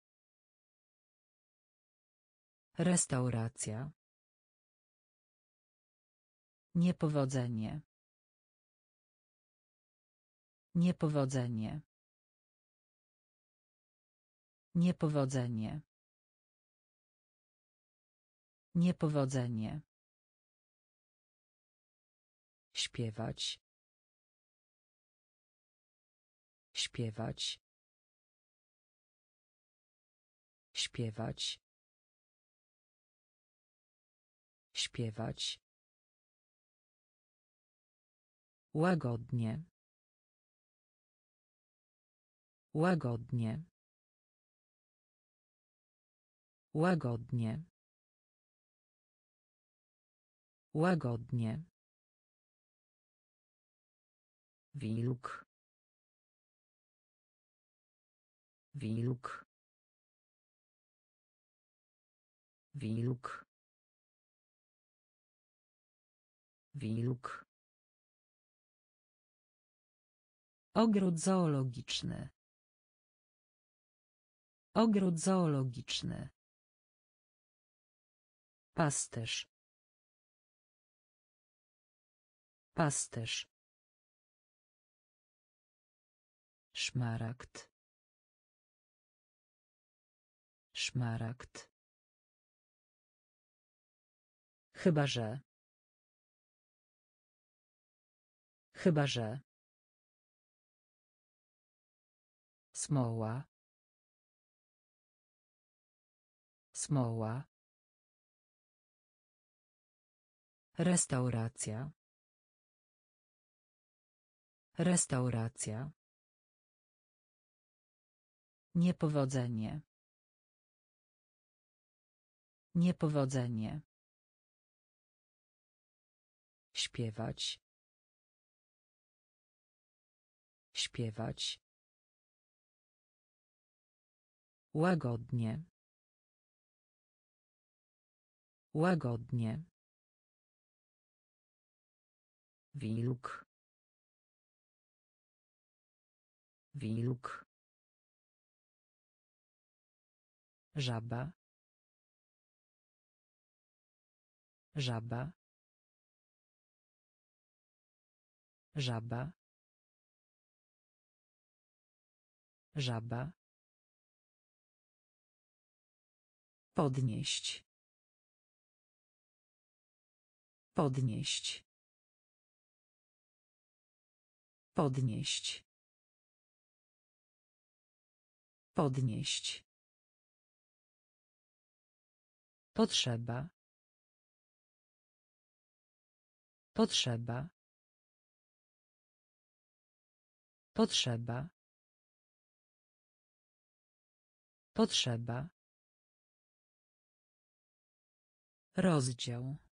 Restauracja. Niepowodzenie. Niepowodzenie. Niepowodzenie. Niepowodzenie. Śpiewać. Śpiewać. Śpiewać. Śpiewać. Łagodnie. Łagodnie. Łagodnie. Łagodnie. Wilk. Wilk. Wilk. Wilk. Ogród zoologiczny. Ogród zoologiczny. Pasterz. Pasterz. Szmaragd. Szmaragd. Chyba że. Chyba że. Smoła. Smoła. Restauracja. Restauracja. Niepowodzenie. Niepowodzenie. Śpiewać. Śpiewać. Łagodnie. Łagodnie. Wilk. Wilk. Żaba. Żaba. Żaba. Żaba. Podnieść. Podnieść. Podnieść. Podnieść. Potrzeba. Potrzeba. Potrzeba. Potrzeba. Rozdział.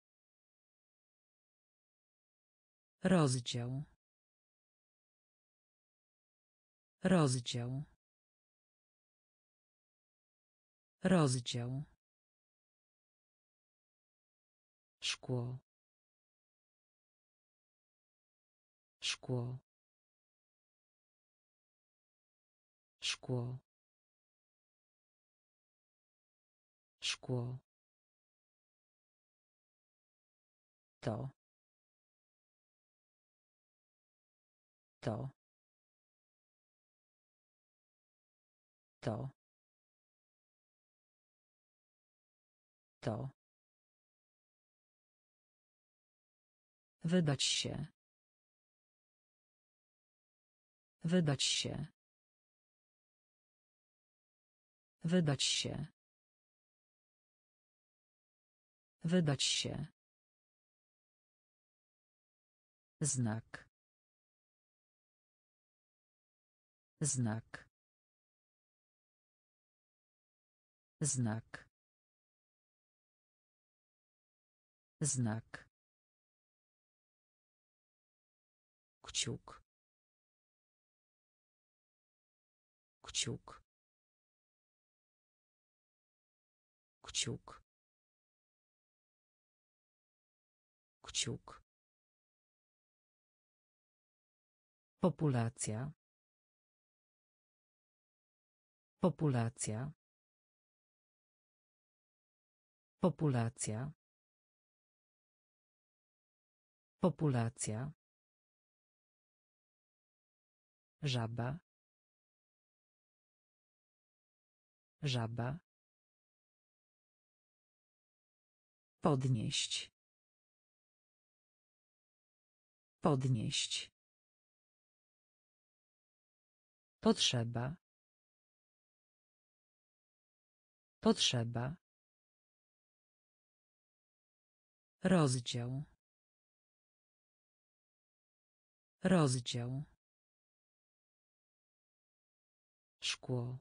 Rozdział. Rozdział. Rozdział. Szkło. Szkło. Szkło. Szkło. To. To. To. To. Wydać się. Wydać się. Wydać się. Wydać się. Znak. Znak. Znak. Znak. Kciuk. Kciuk. Kciuk. Kciuk. Populacja. Populacja. Populacja. Populacja. Żaba. Żaba. Podnieść. Podnieść. Potrzeba. Potrzeba. Rozdział. Rozdział. Szkło.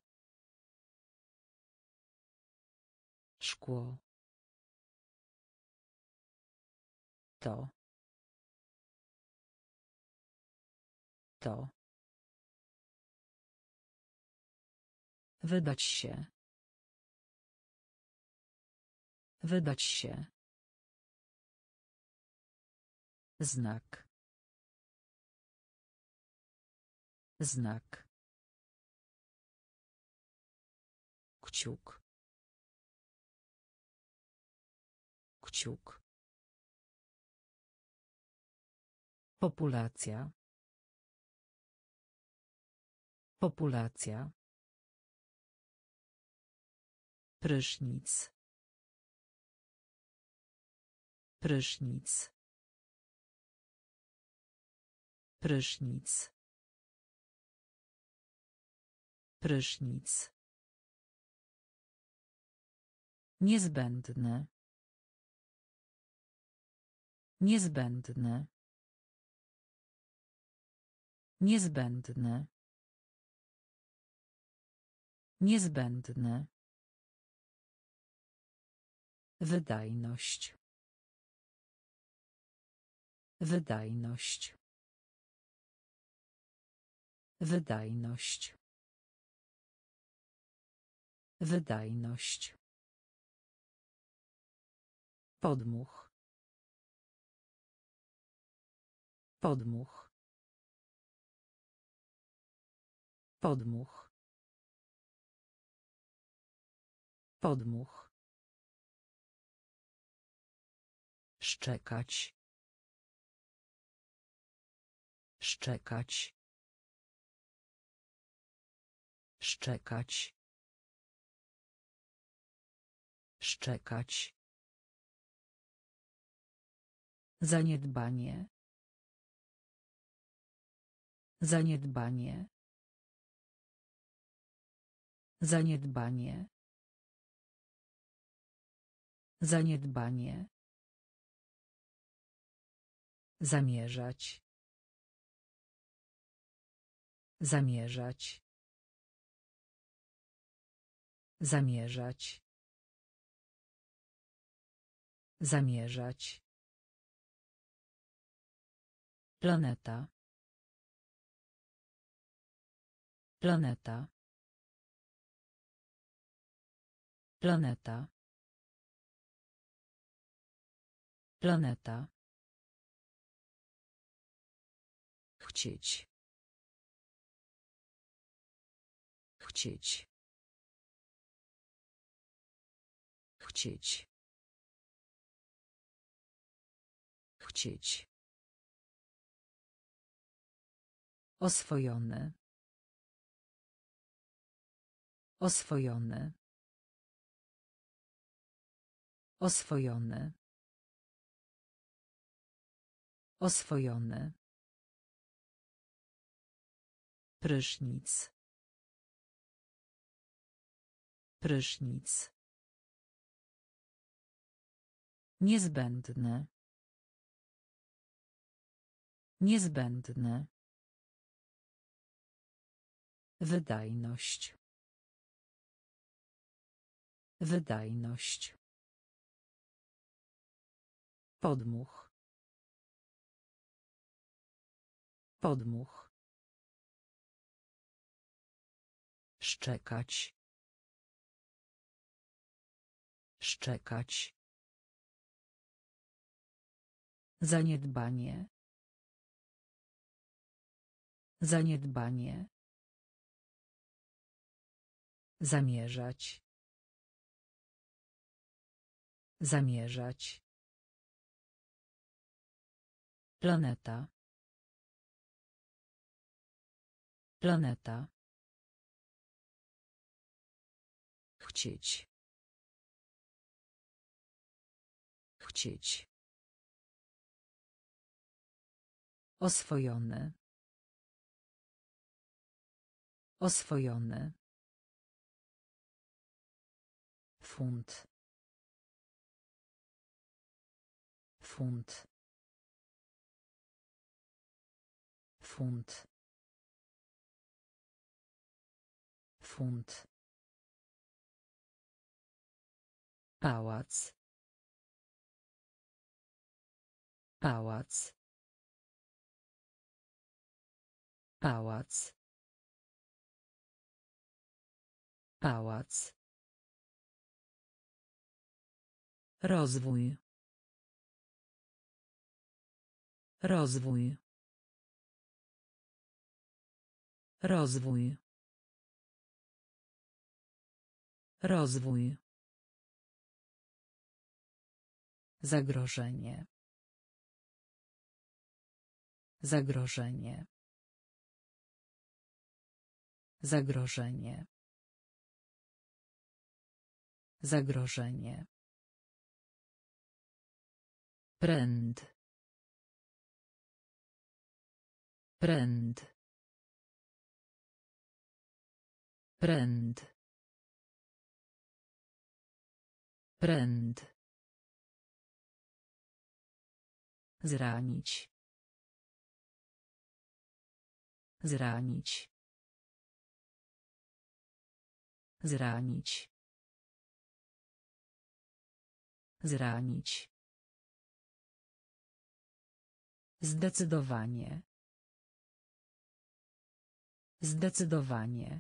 Szkło. To. To. Wydać się. Wydać się. Znak. Znak. Kciuk. Kciuk. Populacja. Populacja. Prysznic. Prysznic. Prysznic. Prysznic. Niezbędne. Niezbędne. Niezbędne. Niezbędne. Wydajność. Wydajność. Wydajność. Wydajność. Podmuch. Podmuch. Podmuch. Podmuch. Szczekać. Szczekać. Szczekać. Szczekać. Zaniedbanie. Zaniedbanie. Zaniedbanie. Zaniedbanie. Zamierzać. Zamierzać. Zamierzać. Zamierzać. Planeta. Planeta. Planeta. Planeta. Chcieć. Chcieć. Chcieć. Chcieć. Oswojony. Oswojony. Oswojony. Oswojony. Prysznic. Prysznic. Niezbędne. Niezbędne. Wydajność. Wydajność. Podmuch. Podmuch. Szczekać. Szczekać. Zaniedbanie. Zaniedbanie. Zamierzać. Zamierzać. Planeta. Planeta. Chcieć. Chcieć. Oswojony. Oswojony. Funt. Funt. Funt. Funt. Pałac. Pałac. Pałac. Pałac. Rozwój. Rozwój. Rozwój. Rozwój. Zagrożenie. Zagrożenie. Zagrożenie. Zagrożenie. Pręd. Pręd. Pręd. Pręd. Zranić. Zranić. Zranić. Zranić. Zdecydowanie. Zdecydowanie.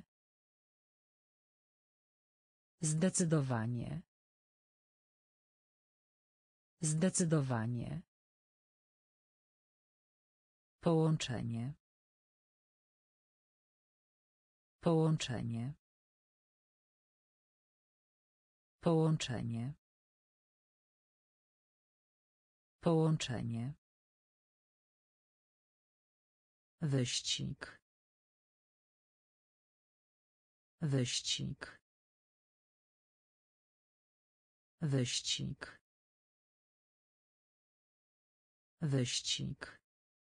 Zdecydowanie. Zdecydowanie. Połączenie. Połączenie. Połączenie. Połączenie. Wyścig. Wyścig. Wyścig. Wyścig.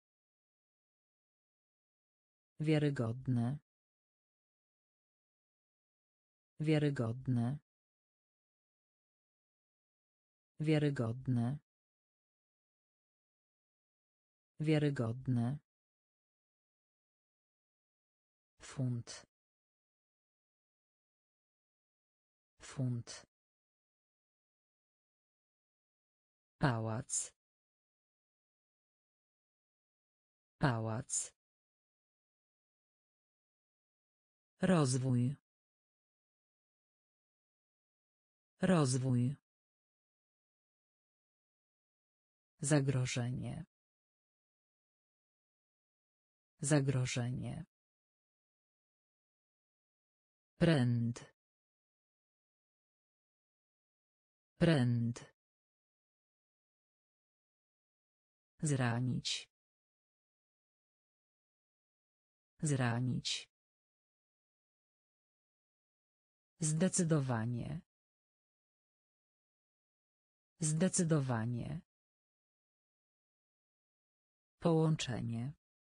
Wiarygodne. Wiarygodne. Wiarygodne. Wiarygodne. Funt. Funt. Pałac. Pałac. Rozwój. Rozwój. Zagrożenie. Zagrożenie. Pręd. Pręd. Zranić. Zranić. Zdecydowanie. Zdecydowanie. Połączenie.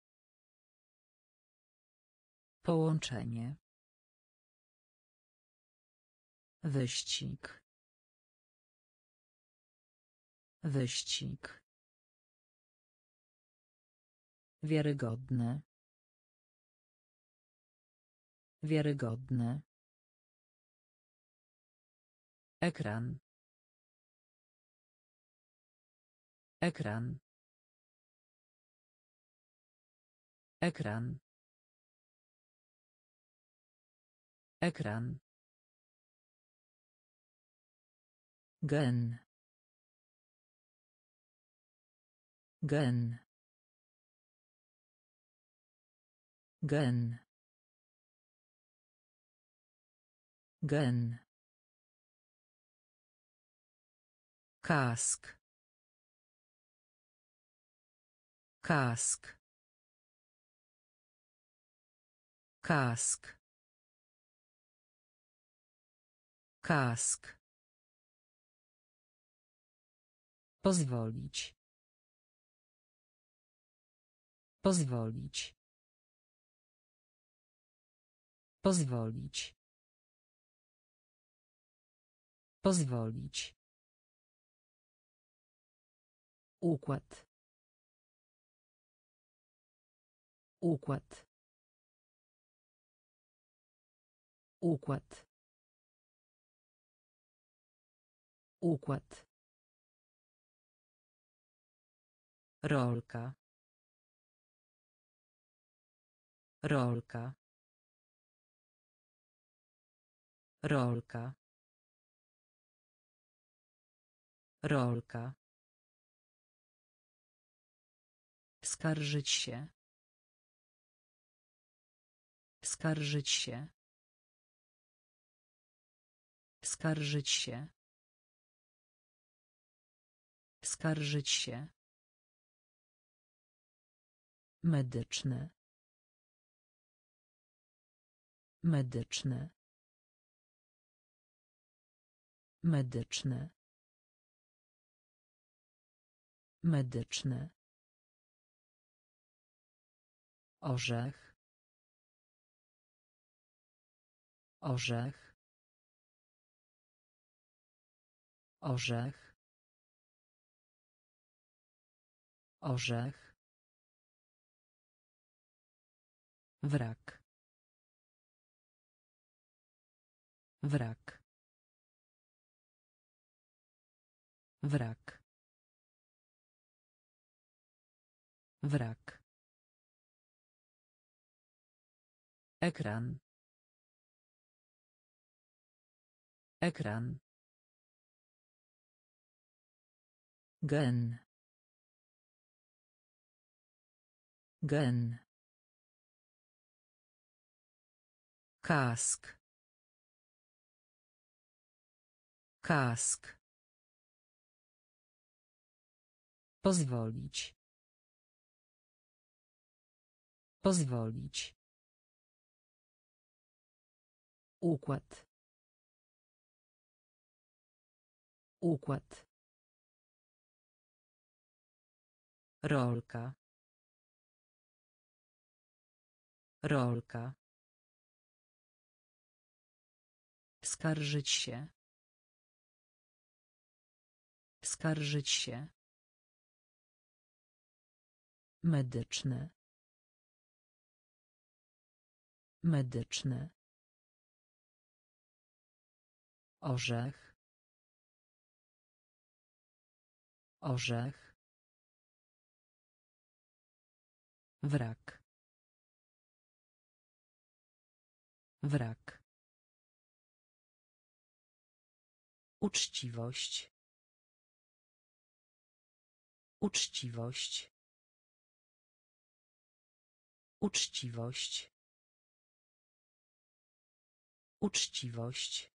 Połączenie. Wyścig. Wyścig. Wiarygodne. Wiarygodne. Ekran. Ekran. Ekran. Ekran. Gen. Gen. Gen. Gen. Kask. Kask. Kask. Kask. Pozwolić. Pozwolić. Pozwolić. Pozwolić. Układ. Układ. Układ. Układ. Rolka. Rolka. Rolka. Rolka. Skarżyć się. Skarżyć się. Skarżyć się. Skarżyć się. Medyczne. Medyczne. Medyczne. Medyczne. Orzech. Orzech. Orzech. Orzech. Wrak. Wrak. Wrak. Wrak. Ekran. Ekran. Gen. Gen. Kask. Kask. Pozwolić. Pozwolić. Układ. Układ. Rolka. Rolka. Skarżyć się. Skarżyć się. Medyczne. Medyczne. Orzech. Orzech. Wrak. Wrak. Uczciwość. Uczciwość. Uczciwość. Uczciwość.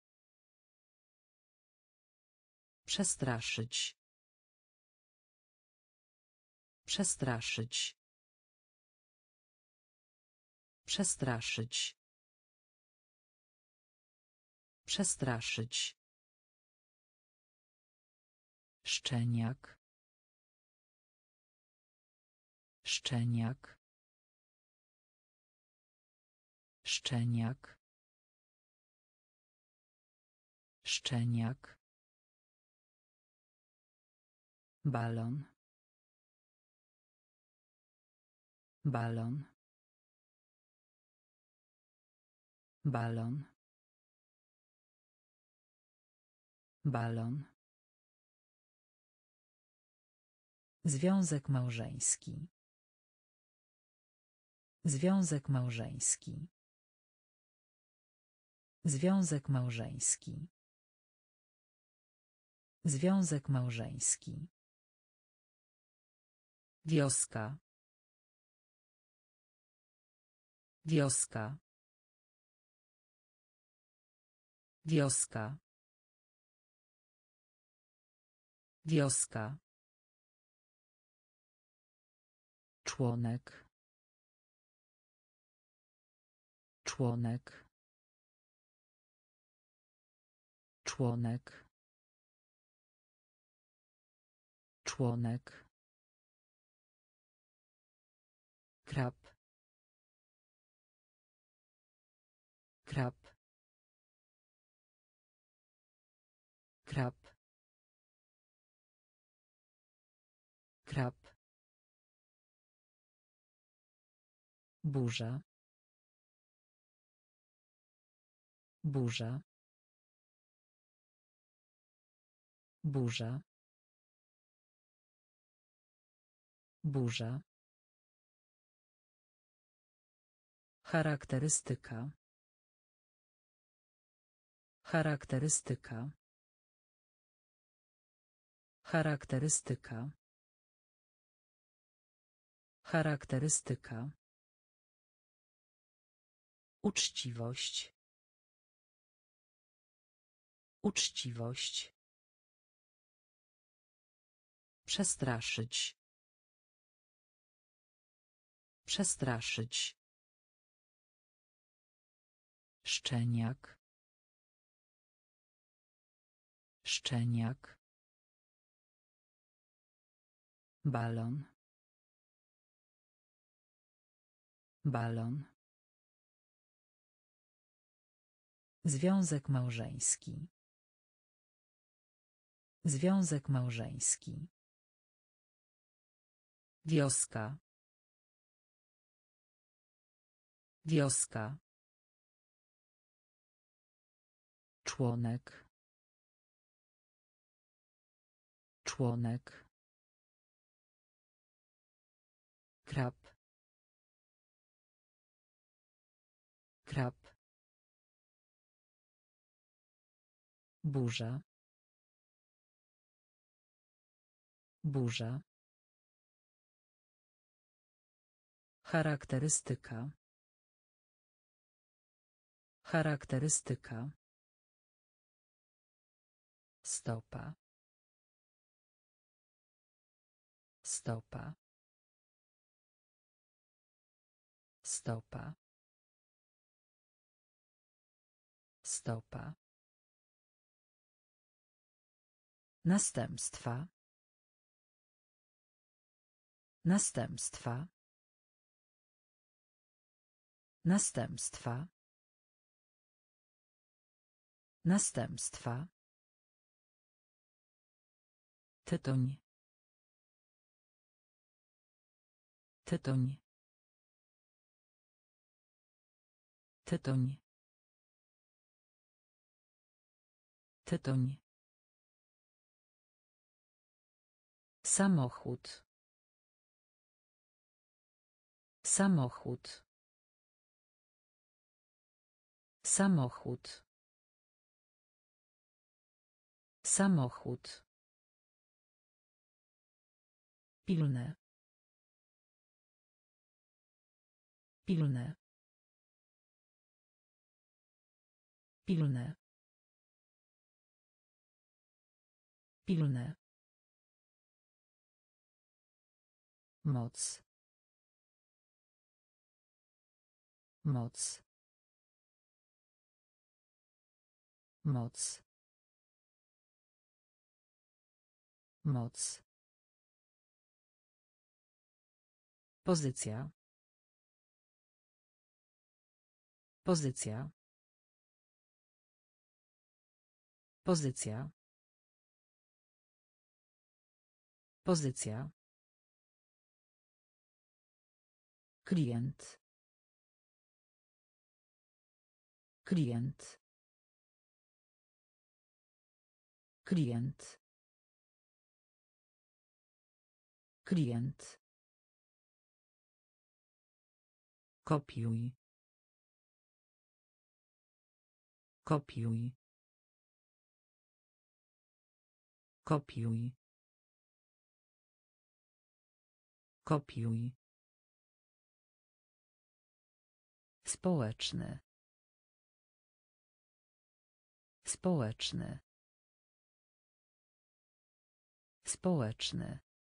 Przestraszyć. Przestraszyć. Przestraszyć. Przestraszyć. Szczeniak. Szczeniak. Szczeniak. Szczeniak. Balon. Balon. Balon. Balon. Związek małżeński. Związek małżeński. Związek małżeński. Związek małżeński. Wioska. Wioska. Wioska. Wioska. Członek. Członek. Członek. Członek. Krab. Krab. Krab. Krab. Burza. Burza. Burza. Burza. Charakterystyka. Charakterystyka. Charakterystyka. Charakterystyka. Uczciwość. Uczciwość. Przestraszyć. Przestraszyć. Szczeniak. Szczeniak. Balon. Balon. Związek małżeński. Związek małżeński. Wioska. Wioska. Członek. Członek. Krab. Krab. Burza. Burza. Charakterystyka. Charakterystyka. Stopa. Stopa. Stopa. Stopa. Następstwa. Następstwa. Następstwa. Następstwa. Tytoń. Tytoń. Tytoń. Tytoń. Samochód. Samochód. Samochód. Samochód. Pilne. Pilne. Pilne. Pilne. Moc. Moc. Moc. Moc. Pozycja. Pozycja. Pozycja. Pozycja. Klient. Klient. Klient. Klient. Kopiuj. Kopiuj. Kopiuj. Kopiuj. Społeczny. Społeczny. Społeczny.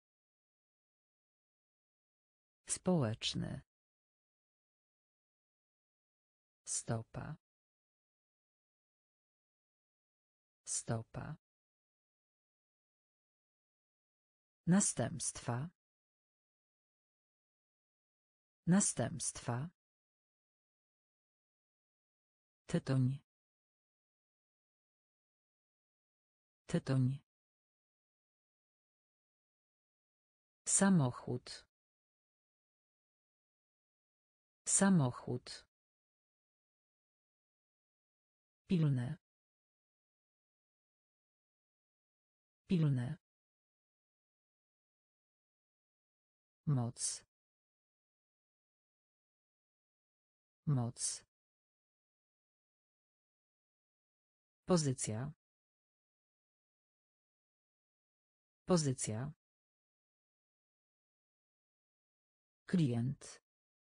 Społeczny. Stopa. Stopa. Następstwa. Następstwa. Tytoń. Tytoń. Samochód. Samochód. Pilne. Pilne. Moc. Moc. Pozycja. Pozycja. Klient.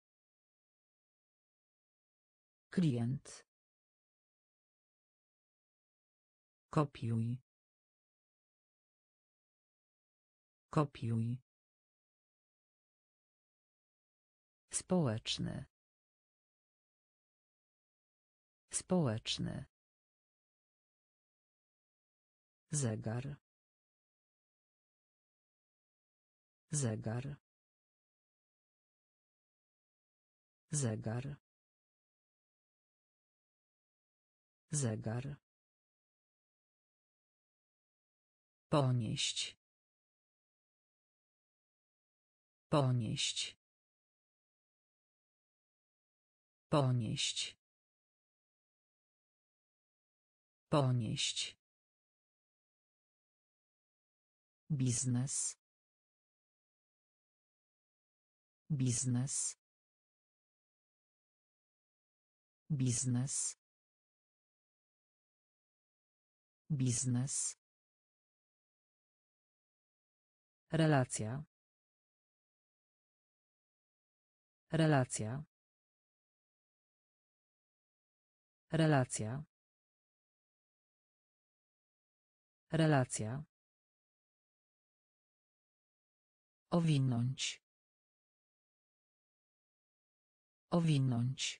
Klient. Kopiuj. Kopiuj. Społeczny. Społeczny. Zegar. Zegar. Zegar. Zegar. Ponieść. Ponieść. Ponieść. Ponieść. Biznes. Biznes. Biznes. Biznes. Relacja. Relacja. Relacja. Relacja. Owinąć. Owinąć.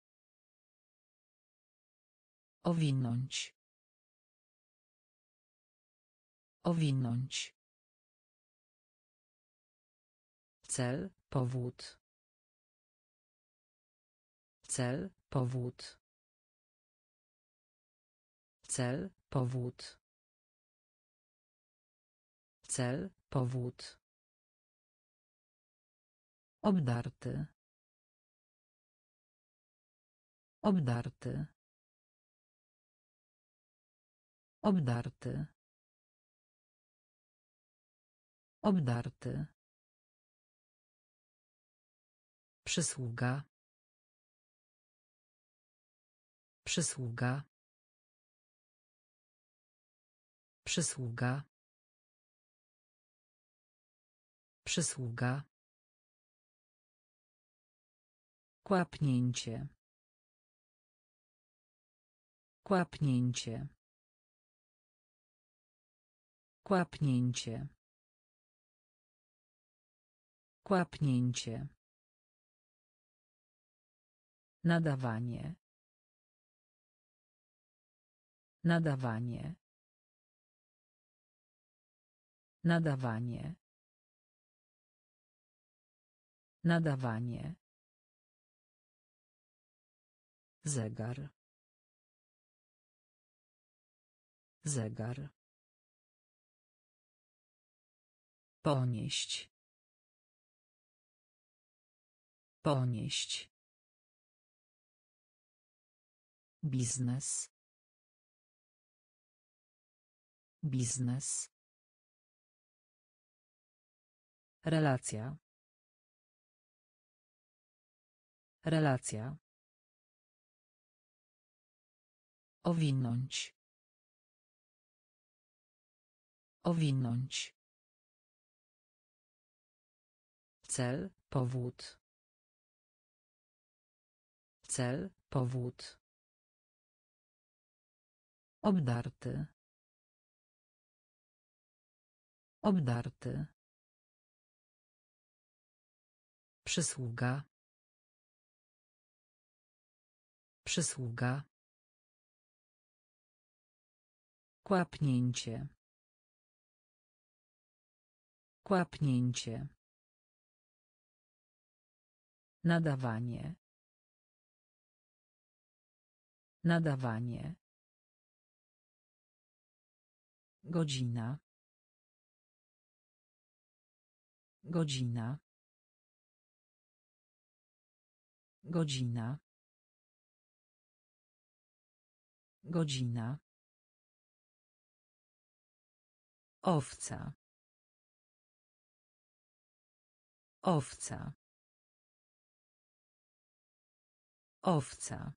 Owinąć. Owinąć. Cel, powód. Cel, powód. Cel, powód. Cel, powód. Obdarty. Obdarty. Obdarty. Obdarty. Przysługa. Przysługa. Przysługa. Przysługa. Kłapnięcie. Kłapnięcie. Kłapnięcie. Kłapnięcie. Nadawanie. Nadawanie. Nadawanie. Nadawanie. Zegar. Zegar. Ponieść. Ponieść. Biznes. Biznes. Relacja. Relacja. Owinąć. Owinąć. Cel, powód. Cel, powód. Obdarty. Obdarty. Przysługa. Przysługa. Kłapnięcie. Kłapnięcie. Nadawanie. Nadawanie. Godzina. Godzina. Godzina. Godzina. Owca. Owca. Owca.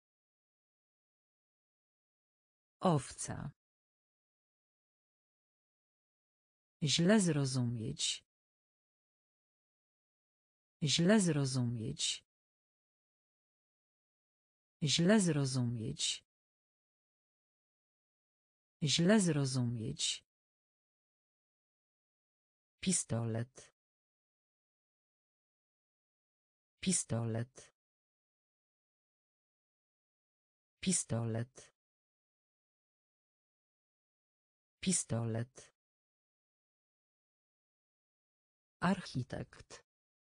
Owca. Źle zrozumieć. Źle zrozumieć. Źle zrozumieć. Źle zrozumieć. Pistolet. Pistolet. Pistolet. Pistolet. Architekt.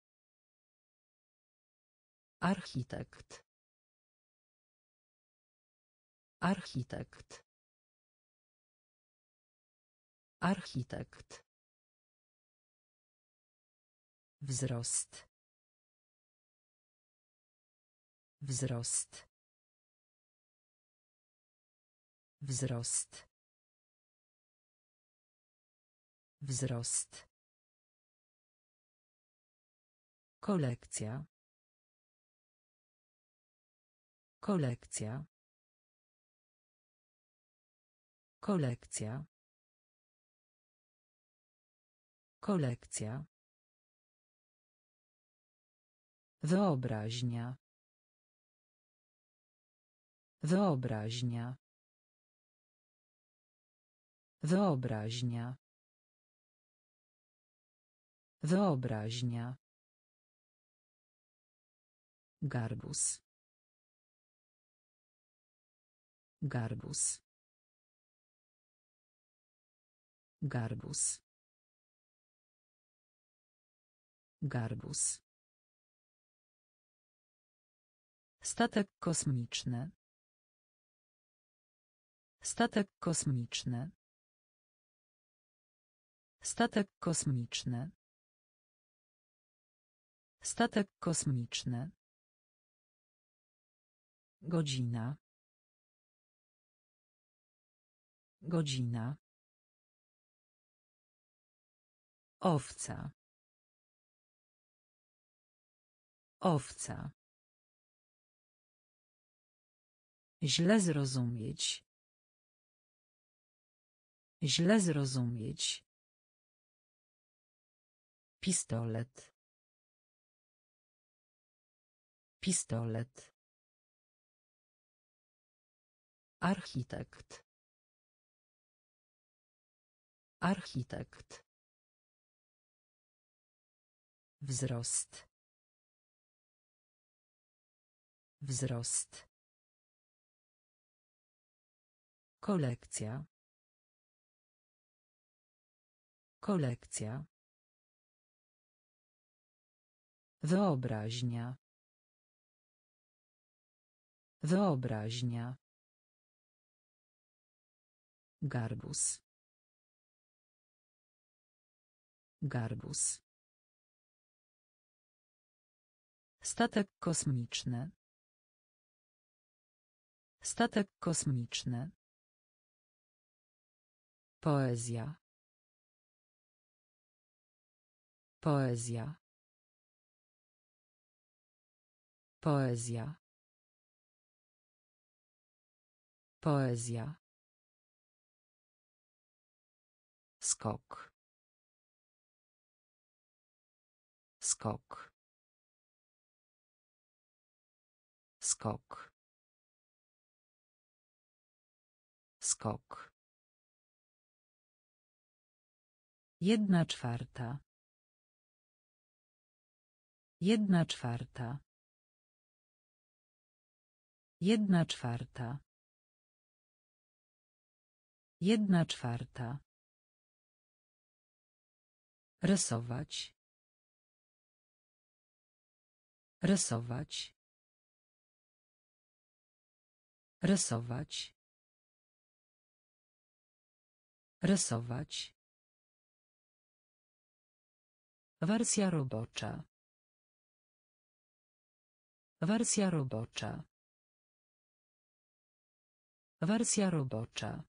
Architekt. Architekt. Architekt. Wzrost. Wzrost. Wzrost. Wzrost. Kolekcja. Kolekcja. Kolekcja. Kolekcja. Wyobraźnia. Wyobraźnia. Wyobraźnia. Wyobraźnia. Garbus. Garbus. Garbus. Garbus. Statek kosmiczny. Statek kosmiczny. Statek kosmiczny. Statek kosmiczny. Godzina. Godzina. Owca. Owca. Źle zrozumieć. Źle zrozumieć. Pistolet. Pistolet. Architekt. Architekt. Wzrost. Wzrost. Kolekcja. Kolekcja. Wyobraźnia. Wyobraźnia. Garbus. Garbus. Statek kosmiczny. Statek kosmiczny. Poezja. Poezja. Poezja. Poezja. Skok. Skok. Skok. Skok. Jedna czwarta. Jedna czwarta. Jedna czwarta. Jedna czwarta. Rysować. Rysować. Rysować. Rysować. Wersja robocza. Wersja robocza. Wersja robocza.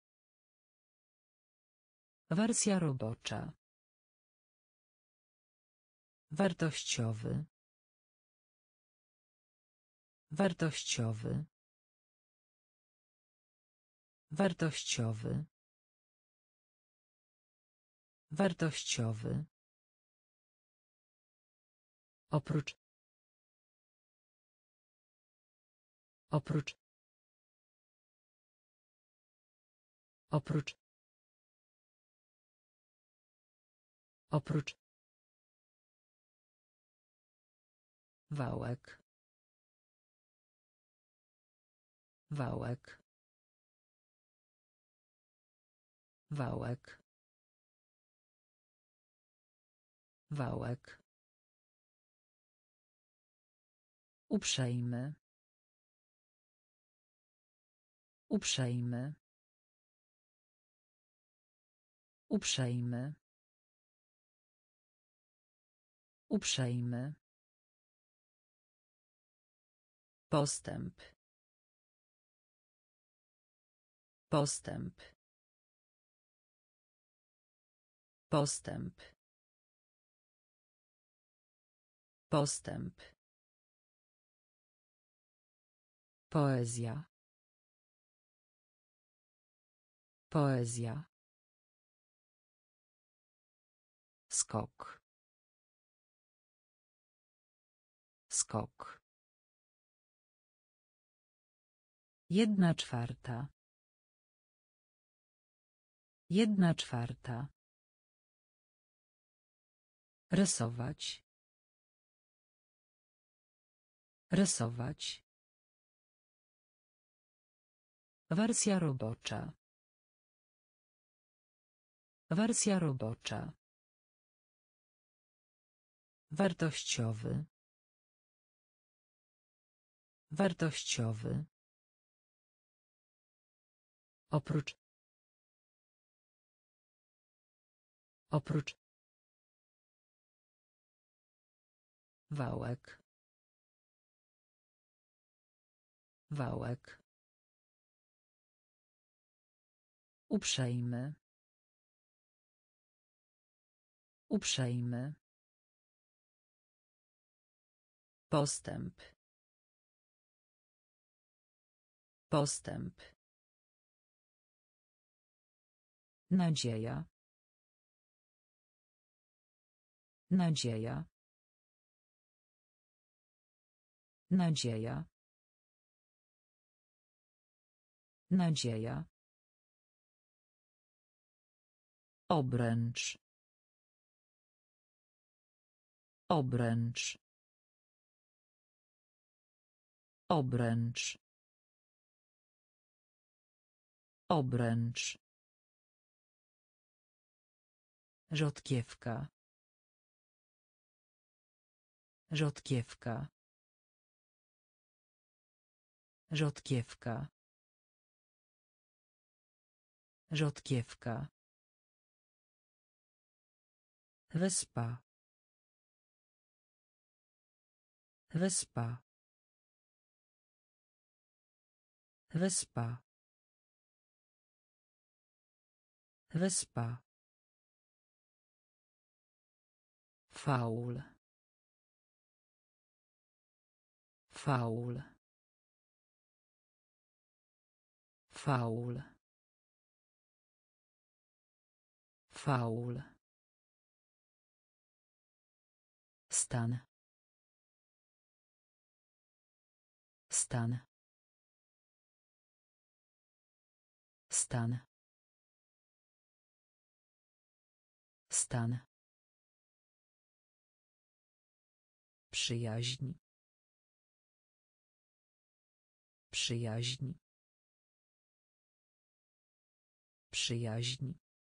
Wersja robocza. Wartościowy. Wartościowy. Wartościowy. Wartościowy. Oprócz. Oprócz. Oprócz. Oprócz. Wałek. Wałek. Wałek. Wałek. Uprzejmy. Uprzejmy. Uprzejmy. Uprzejmy. Postęp. Postęp. Postęp. Postęp. Poezja. Poezja. Skok. Skok. Jedna czwarta. Jedna czwarta. Rysować. Rysować. Wersja robocza. Wersja robocza. Wartościowy. Wartościowy. Oprócz. Oprócz. Wałek. Wałek. Uprzejmy. Uprzejmy. Postęp. Postęp. Nadzieja. Nadzieja. Nadzieja. Nadzieja. Obręcz. Obręcz. Obręcz. Obręcz. Rzodkiewka. Rzodkiewka. Rzodkiewka. Rzodkiewka. Wyspa. Wyspa. Wyspa. Wyspa. Faul. Faul. Faul. Faul. Stan. Stan. Stan. Stan. Przyjaźń. Przyjaźń. Przyjaźń.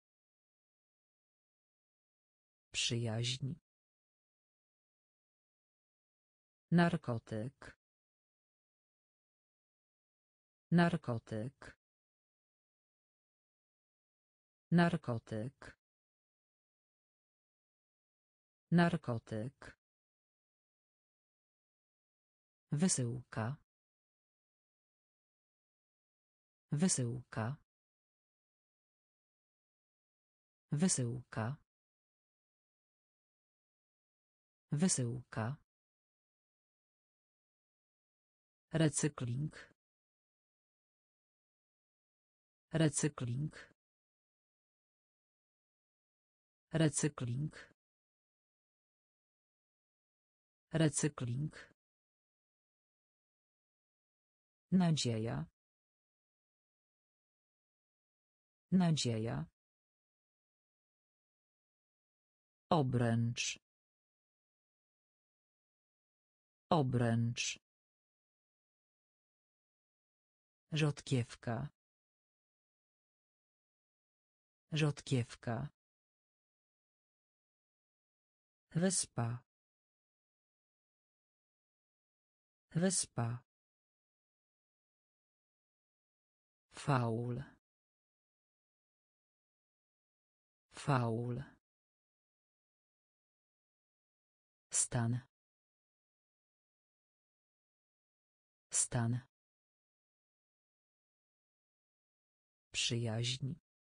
Przyjaźń. Narkotyk. Narkotyk. Narkotyk. Narkotyk. Wysyłka. Wysyłka. Wysyłka. Wysyłka. Recykling. Recykling. Recykling. Recykling. Nadzieja. Nadzieja. Obręcz. Obręcz. Rzodkiewka. Rzodkiewka. Wyspa. Wyspa. Faul. Faul. Stan. Stan. Przyjaźń.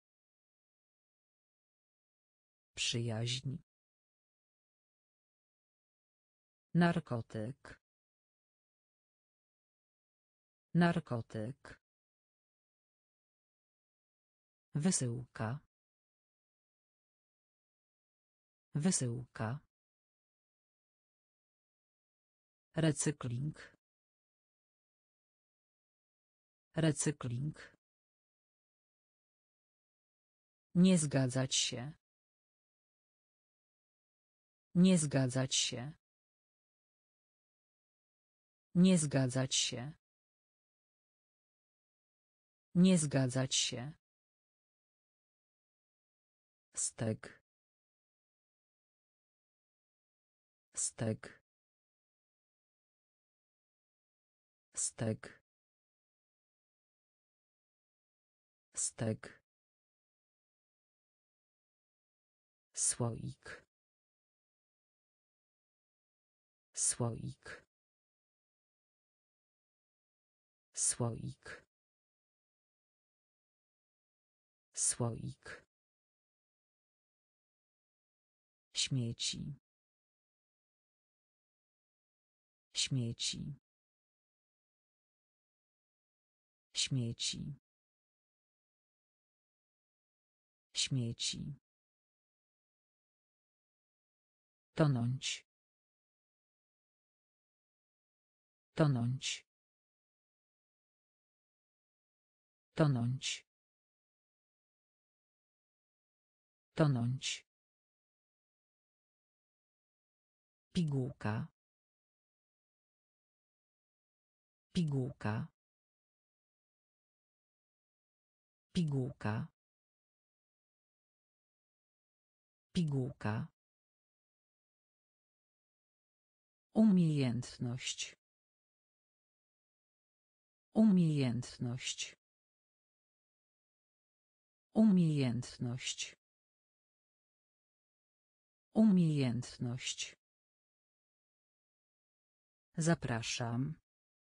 Przyjaźń. Narkotyk. Narkotyk. Wysyłka. Wysyłka. Recykling. Recykling. Nie zgadzać się. Nie zgadzać się. Nie zgadzać się. Nie zgadzać się. Stek. Stek. Stek. Stek. Słoik. Słoik. Słoik. Słoik. Śmieci. Śmieci. Śmieci. Śmieci. Tonąć. Tonąć. Tonąć. Tonąć. Pigułka. Pigułka. Pigułka. Pigułka. Umiejętność. Umiejętność. Umiejętność. Umiejętność. Zapraszam.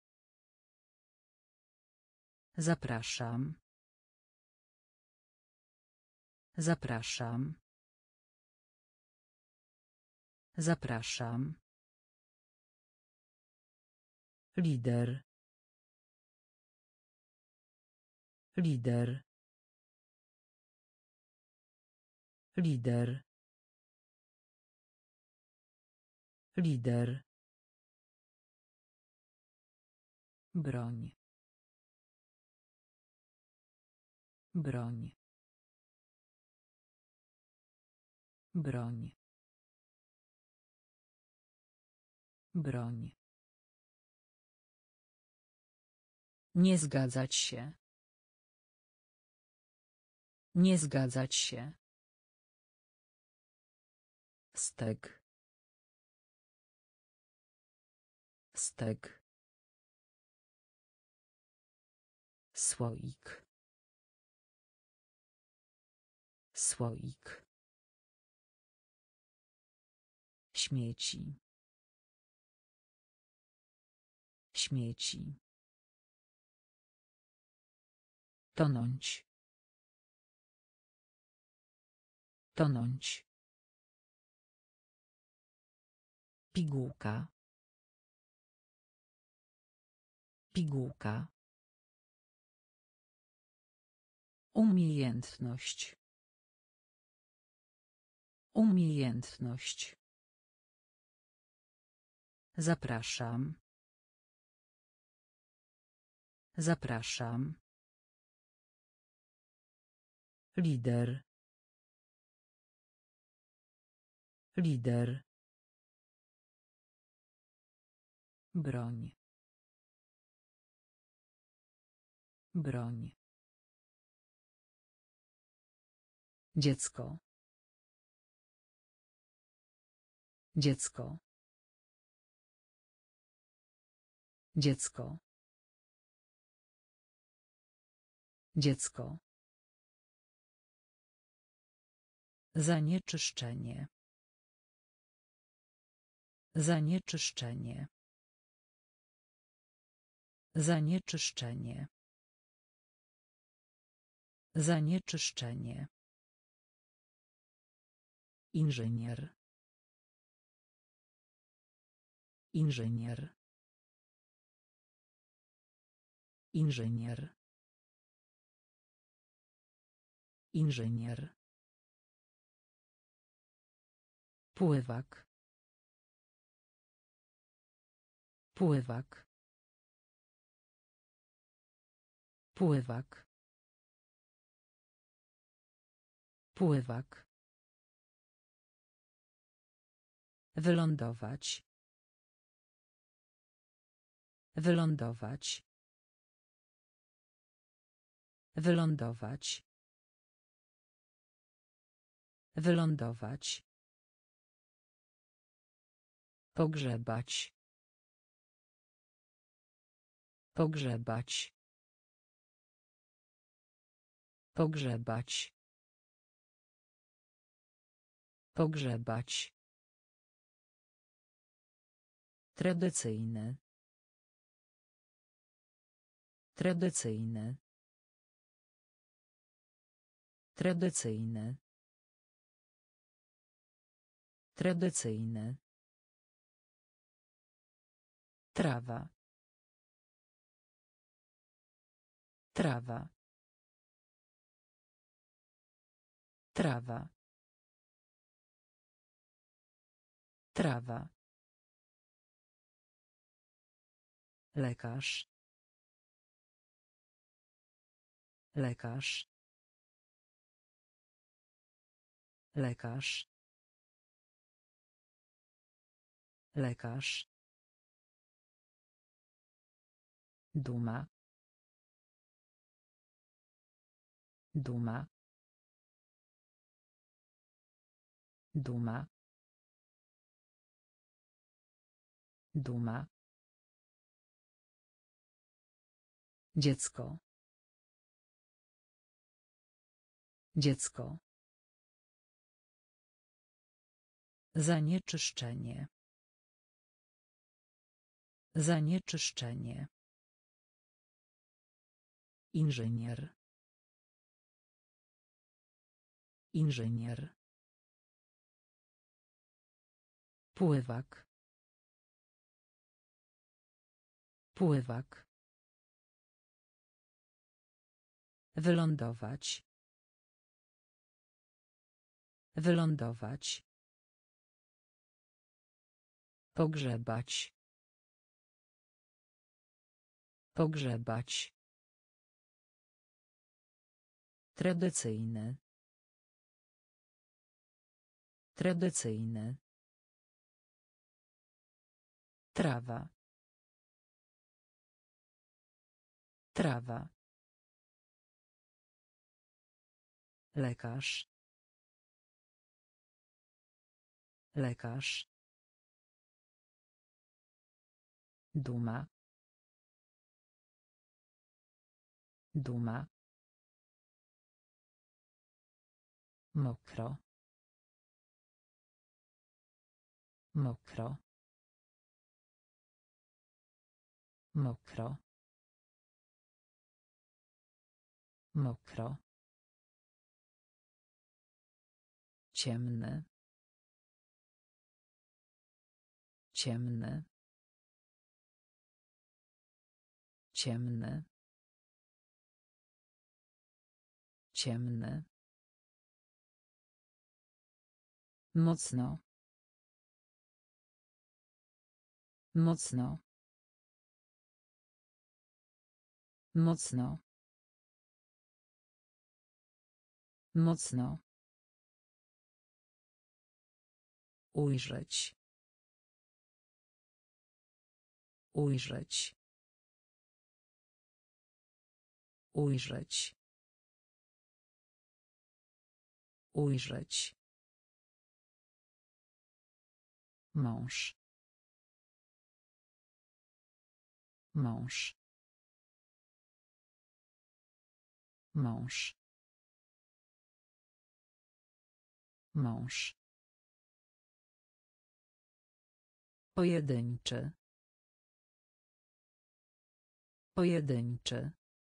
Zapraszam. Zapraszam. Zapraszam. Lider. Lider. Lider. Lider. Broń. Broń. Broń. Broń. Nie zgadzać się. Nie zgadzać się. Stek. Stek. Słoik. Słoik. Śmieci. Śmieci. Tonąć. Tonąć. Pigułka. Pigułka. Umiejętność. Umiejętność. Zapraszam. Zapraszam. Lider. Lider. Broń. Broń. Dziecko. Dziecko. Dziecko. Dziecko. Zanieczyszczenie. Zanieczyszczenie. Zanieczyszczenie. Zanieczyszczenie. Inżynier. Inżynier. Inżynier. Inżynier. Pływak. Pływak. Pływak. Pływak. Wylądować. Wylądować. Wylądować. Wylądować. Pogrzebać. Pogrzebać. Pogrzebać. Pogrzebać. Tradycyjny. Tradycyjny. Tradycyjny. Tradycyjny. Trawa. Trawa. Trawa. Trawa. Lekarz. Lekarz. Lekarz. Lekarz. Duma. Duma. Duma. Duma. Dziecko. Dziecko. Zanieczyszczenie. Zanieczyszczenie. Inżynier. Inżynier. Pływak. Pływak. Wylądować. Wylądować. Pogrzebać. Pogrzebać. Tradycyjny. Tradycyjny. Trawa. Trawa. Lekarz. Lekarz. Duma. Duma. Mokro. Mokro. Mokro. Mokro. Ciemny. Ciemny. Ciemny. Ciemny. Mocno. Mocno. Mocno. Mocno. Ujrzeć. Ujrzeć. Ujrzeć. Ujrzeć. Mąż. Mąż. Mąż. Mąż. Pojedynczy. Pojedynczy.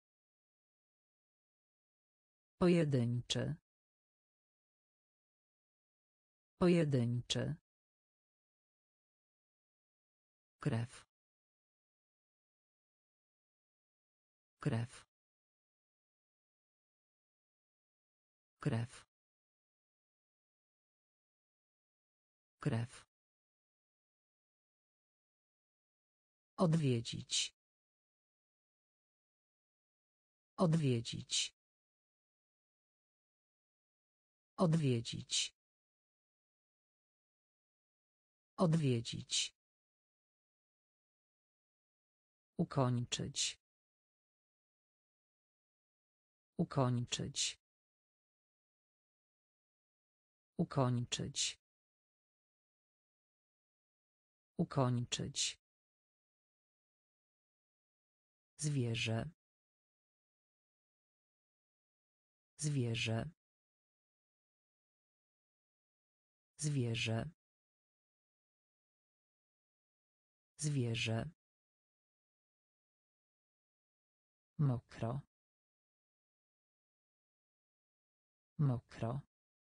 Pojedynczy. Pojedynczy. Krew. Krew. Krew. Krew. Odwiedzić. Odwiedzić. Odwiedzić. Odwiedzić. Ukończyć. Ukończyć. Ukończyć. Ukończyć. Zwierzę. Zwierzę. Zwierzę. Zwierzę. Mokro. Mokro.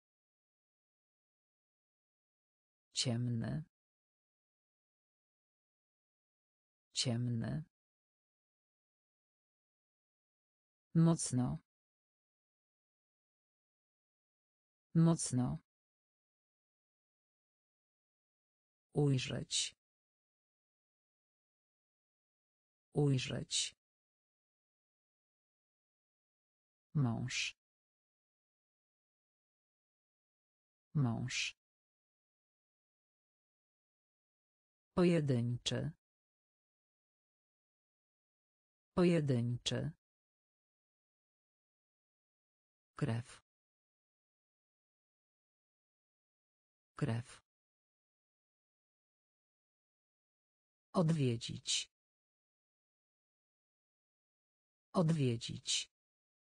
Ciemny. Ciemny. Mocno. Mocno. Ujrzeć. Ujrzeć. Mąż. Mąż. Pojedynczy. Pojedynczy. Krew. Krew. Odwiedzić. Odwiedzić.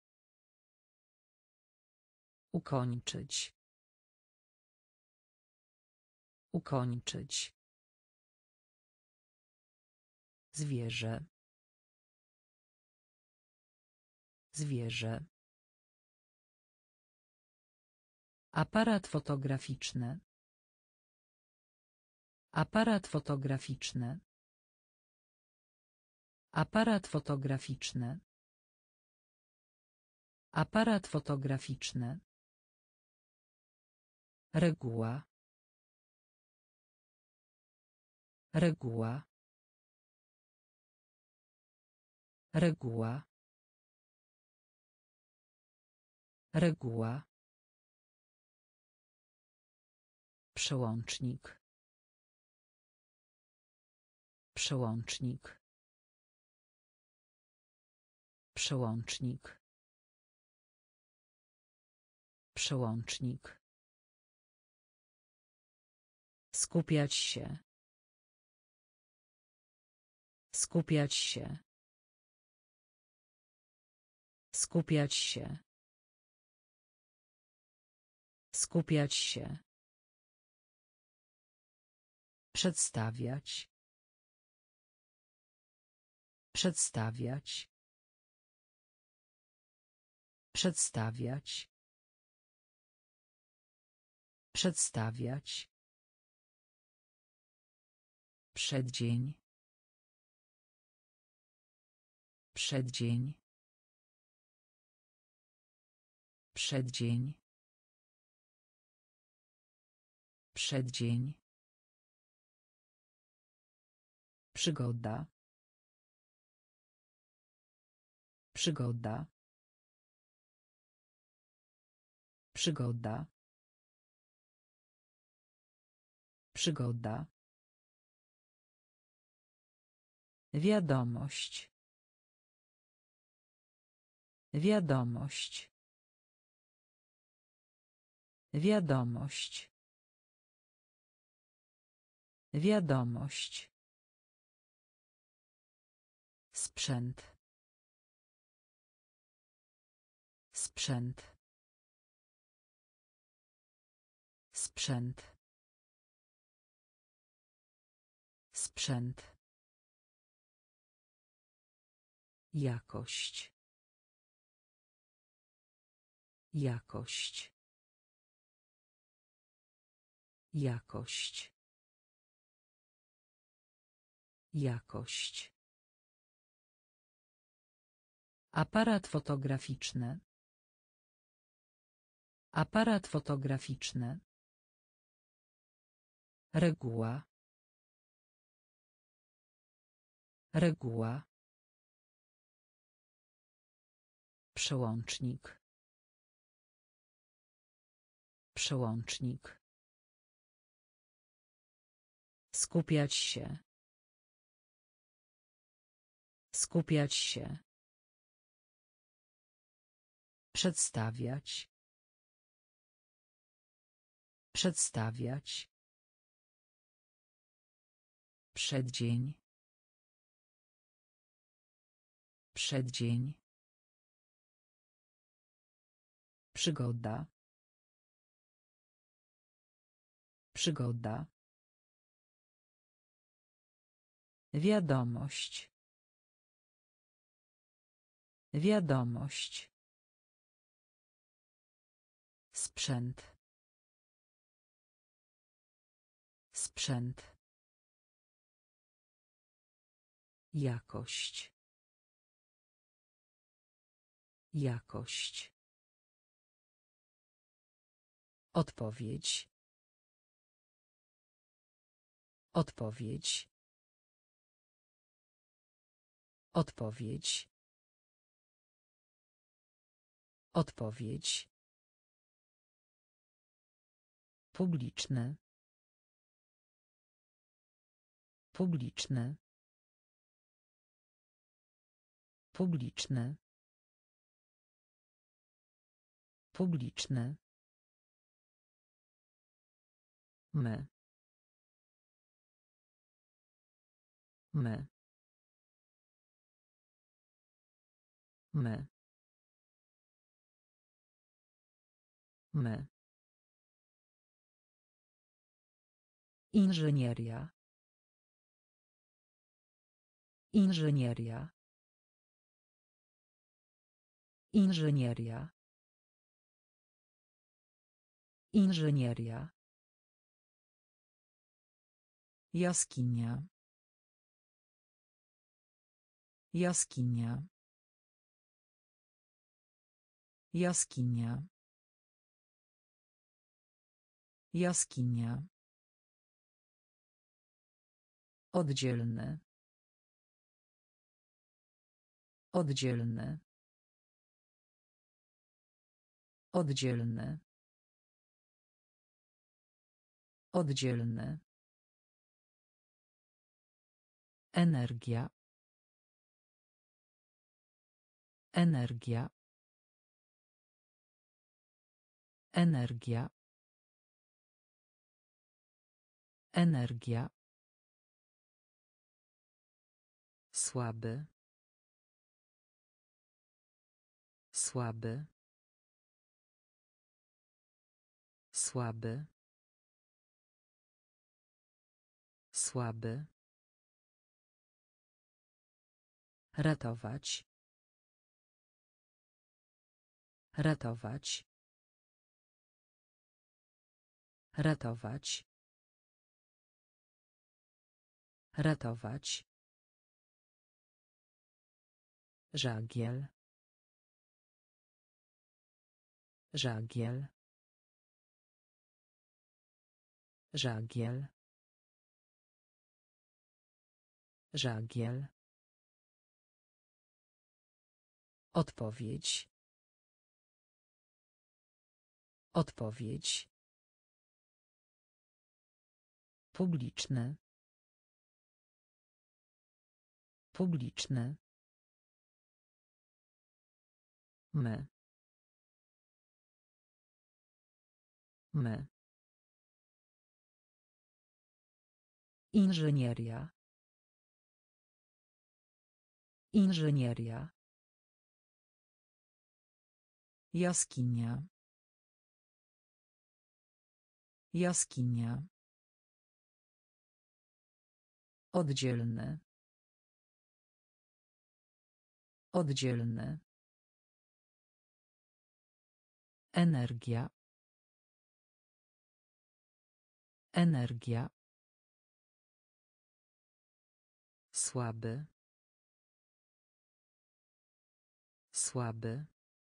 Ukończyć. Ukończyć. Zwierzę. Zwierzę. Aparat fotograficzny. Aparat fotograficzny. Aparat fotograficzny. Aparat fotograficzny. Reguła. Reguła. Reguła. Reguła. Przełącznik. Przełącznik. Przełącznik. Przełącznik. Skupiać się. Skupiać się. Skupiać się. Skupiać się. Przedstawiać. Przedstawiać. Przedstawiać. Przedstawiać. Przeddzień. Przeddzień. Przeddzień. Przeddzień. Przygoda. Przygoda. Przygoda. Przygoda. Wiadomość. Wiadomość. Wiadomość. Wiadomość. Sprzęt. Sprzęt. Sprzęt. Sprzęt. Jakość. Jakość. Jakość. Jakość. Aparat fotograficzny. Aparat fotograficzny. Reguła. Reguła. Przełącznik. Przełącznik. Skupiać się. Skupiać się. Przedstawiać. Przedstawiać. Przeddzień. Przeddzień. Przygoda. Przygoda. Wiadomość. Wiadomość. Sprzęt. Sprzęt. Jakość. Jakość. Odpowiedź. Odpowiedź. Odpowiedź. Odpowiedź. Publiczny. Publiczny. Publiczny. Publiczny. My. My. My. My. Inżynieria. Inżynieria. Inżynieria. Inżynieria. Jaskinia. Jaskinia. Jaskinia. Jaskinia. Oddzielny. Oddzielny. Oddzielny. Oddzielny. Energia. Energia. Energia. Energia. Słaby. Słaby. Słaby. Słaby. Ratować. Ratować. Ratować. Ratować. Żagiel. Żagiel. Żagiel. Żagiel. Odpowiedź. Odpowiedź. Publiczny. Publiczny. My. My. Inżynieria. Inżynieria. Jaskinia. Jaskinia. Oddzielny. Oddzielny. Energia. Energia. Słaby. Słaby.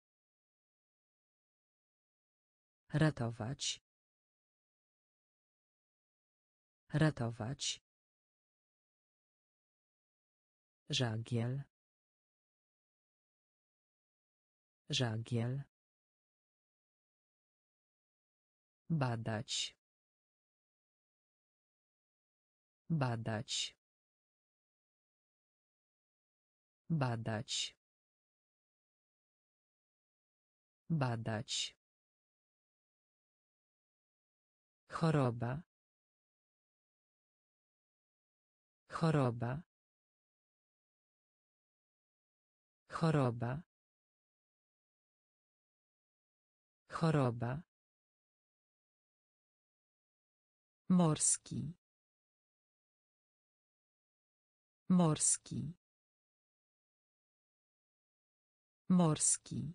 Ratować. Ratować. Żagiel. Żagiel. Badać. Badać. Badać. Badać. Choroba. Choroba. Choroba. Choroba. Morski. Morski. Morski.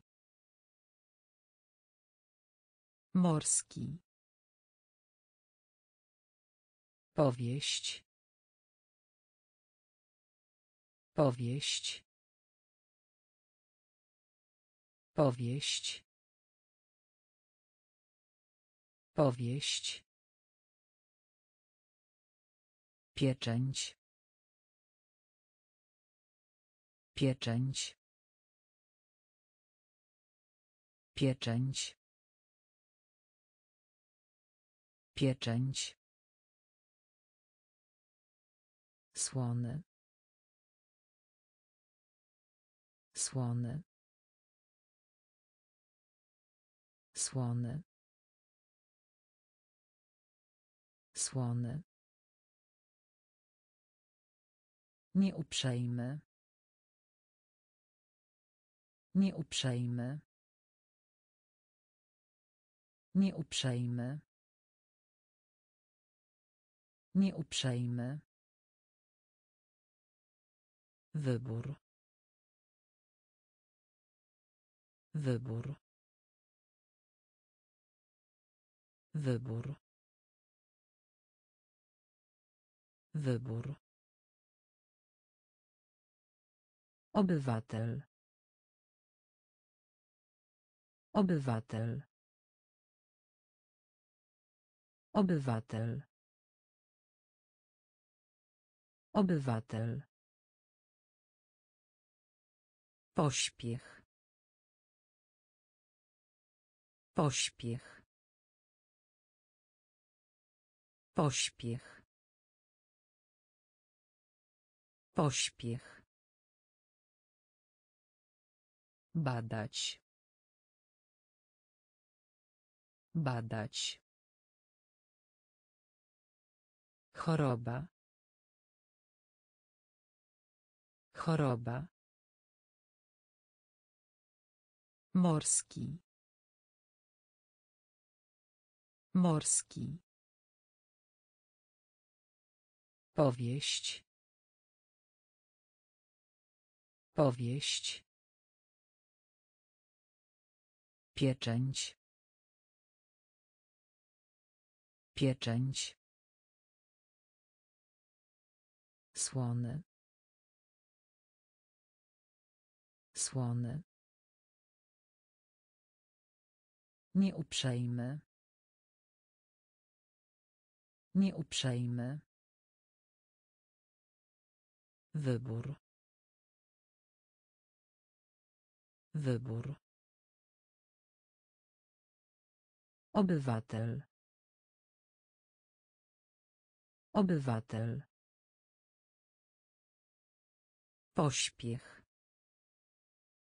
Morski. Powieść. Powieść. Powieść. Powieść. Pieczęć. Pieczęć. Pieczęć. Pieczęć. Słony. Słony. Słony. Słony. Nieuprzejmy. Nieuprzejmy. Nieuprzejmy. Nieuprzejmy. Wybór. Wybór. Wybór. Wybór. Obywatel. Obywatel. Obywatel. Obywatel. Pośpiech. Pośpiech. Pośpiech. Pośpiech. Badać. Badać. Choroba. Choroba. Morski. Morski. Powieść. Powieść. Pieczęć. Pieczęć. Słony. Słony. Nieuprzejmy. Nieuprzejmy. Wybór. Wybór. Obywatel. Obywatel. Pośpiech.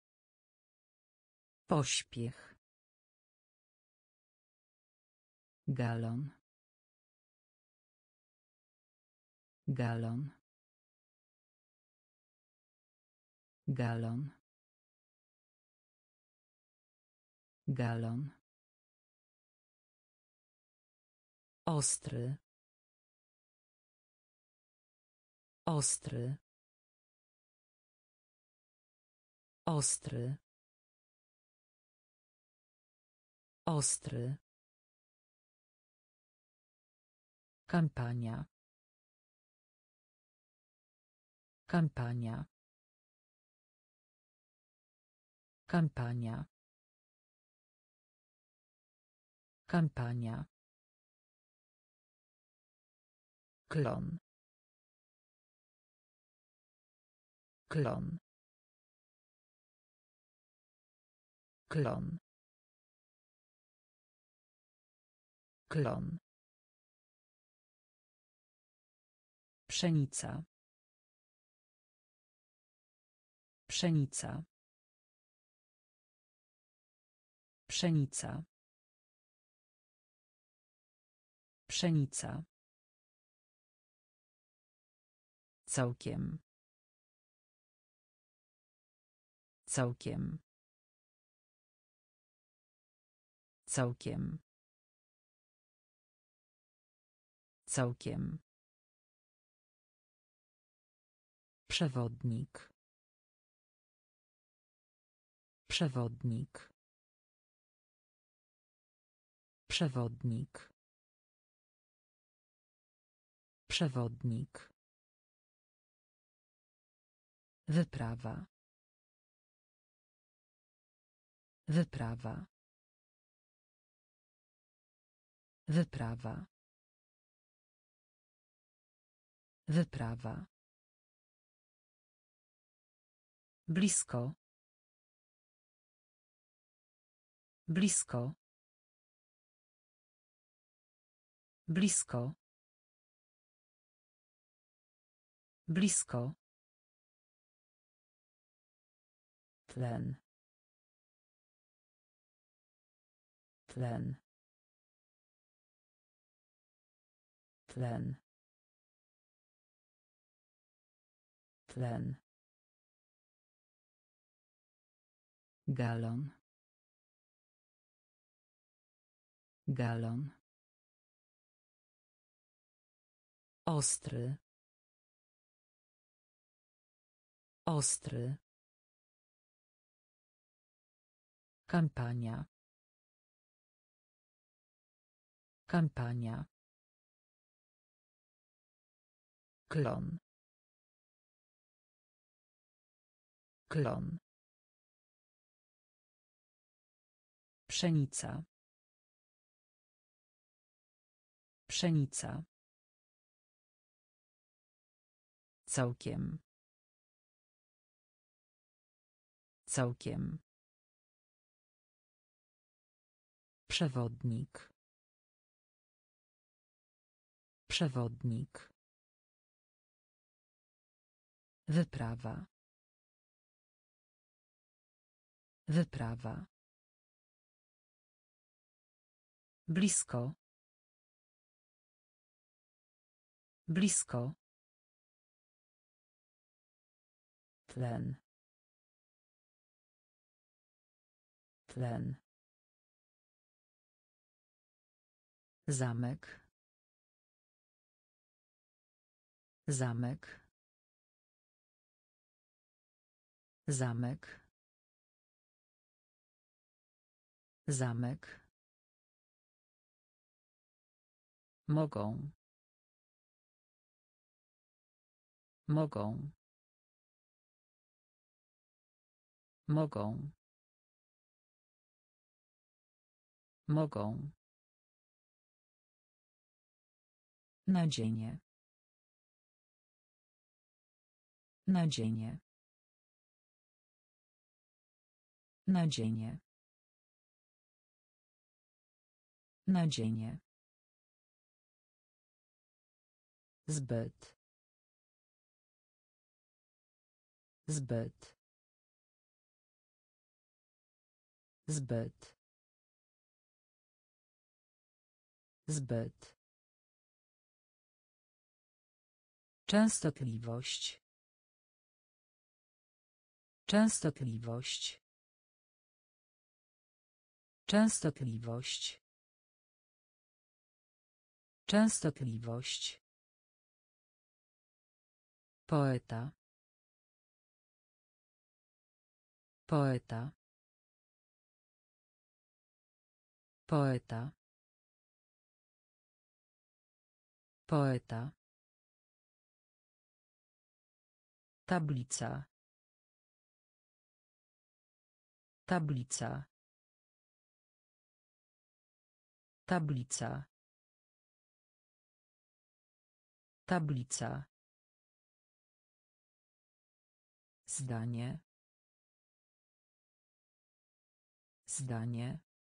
Pośpiech. Galon. Galon. Galon. Galon. Ostry. Ostry. Ostry. Ostry. Kampania. Kampania. Kampania. Kampania. Klon. Klon. Klon. Klon. Pszenica. Pszenica. Pszenica. Pszenica. Całkiem. Całkiem. Całkiem. Całkiem. Przewodnik. Przewodnik. Przewodnik. Przewodnik. Wyprawa. Wyprawa. Wyprawa. Wyprawa. Blisko. Blisko. Blisko. Blisko. Tlen. Tlen. Tlen. Tlen. Galon. Galon. Ostry. Ostry. Kampania. Kampania. Klon. Klon. Pszenica. Pszenica. Całkiem. Całkiem. Przewodnik. Przewodnik. Wyprawa. Wyprawa. Blisko. Blisko. Tlen. Tlen. Zamek. Zamek. Zamek. Zamek. Mogą. Mogą. Mogą. Mogą. Nadzienie. Nadzienie. Nadzienie. Nadzienie. Zbyt. Zbyt. Zbyt. Zbyt. Częstotliwość. Częstotliwość. Częstotliwość. Częstotliwość. Poeta. Poeta. Poeta. Poeta. Tablica. Tablica. Tablica. Tablica. Zdanie. Zdanie.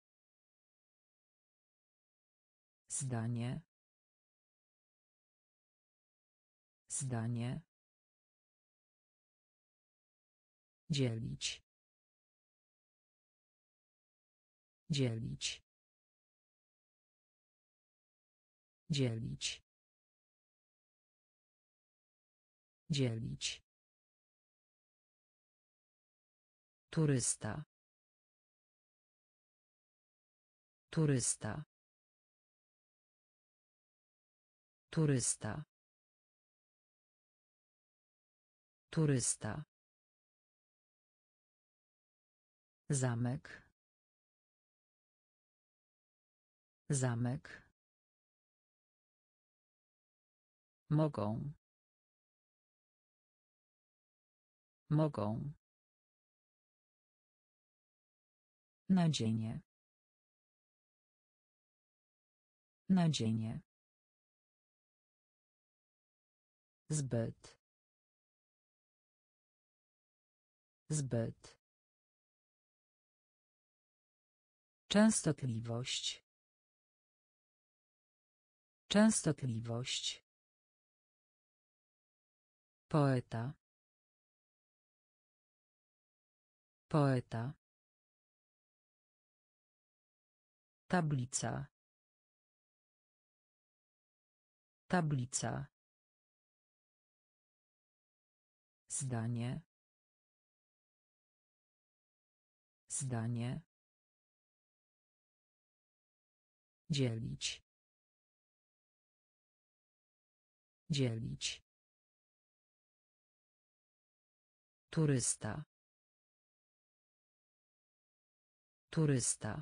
Zdanie. Zdanie. Dzielić. Dzielić. Dzielić. Dzielić. Turysta. Turysta. Turysta. Turysta. Zamek. Zamek. Mogą. Mogą. Nadzienie. Nadzienie. Zbyt. Zbyt. Częstotliwość. Częstotliwość. Poeta. Poeta. Tablica. Tablica. Zdanie. Zdanie. Dzielić. Dzielić. Turysta. Turysta.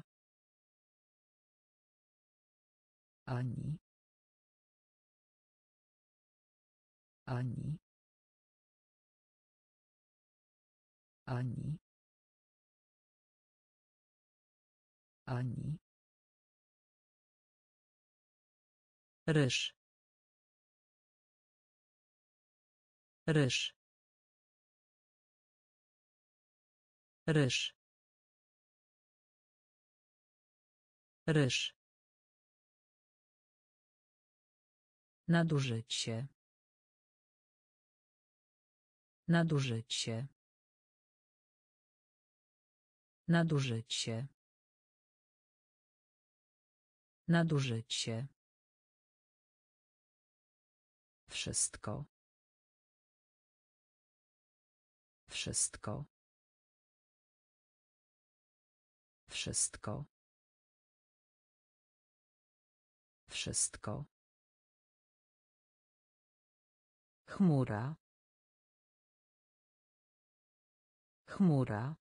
Ani. Ani. Ani. Ani. Ryż. Ryż. Ryż. Ryż. Nadużycie. Nadużycie. Nadużycie. Nadużycie. Wszystko. Wszystko. Wszystko. Wszystko. Chmura. Chmura.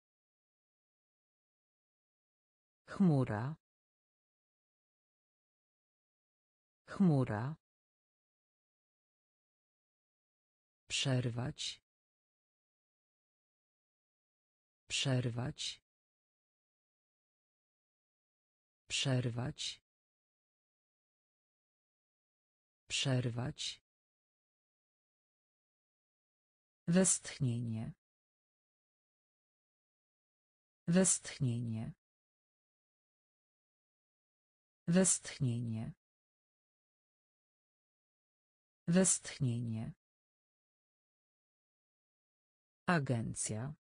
Chmura. Chmura. Przerwać. Przerwać. Przerwać. Przerwać. Westchnienie. Westchnienie. Westchnienie. Westchnienie. Agencja.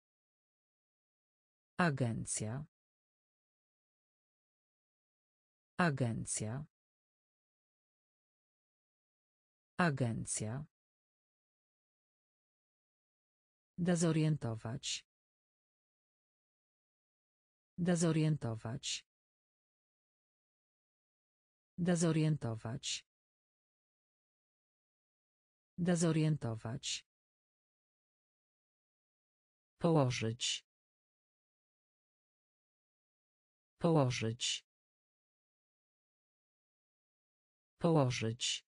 Agencja. Agencja. Agencja. Dezorientować. Dezorientować. Dezorientować. Dezorientować. Położyć. Położyć. Położyć.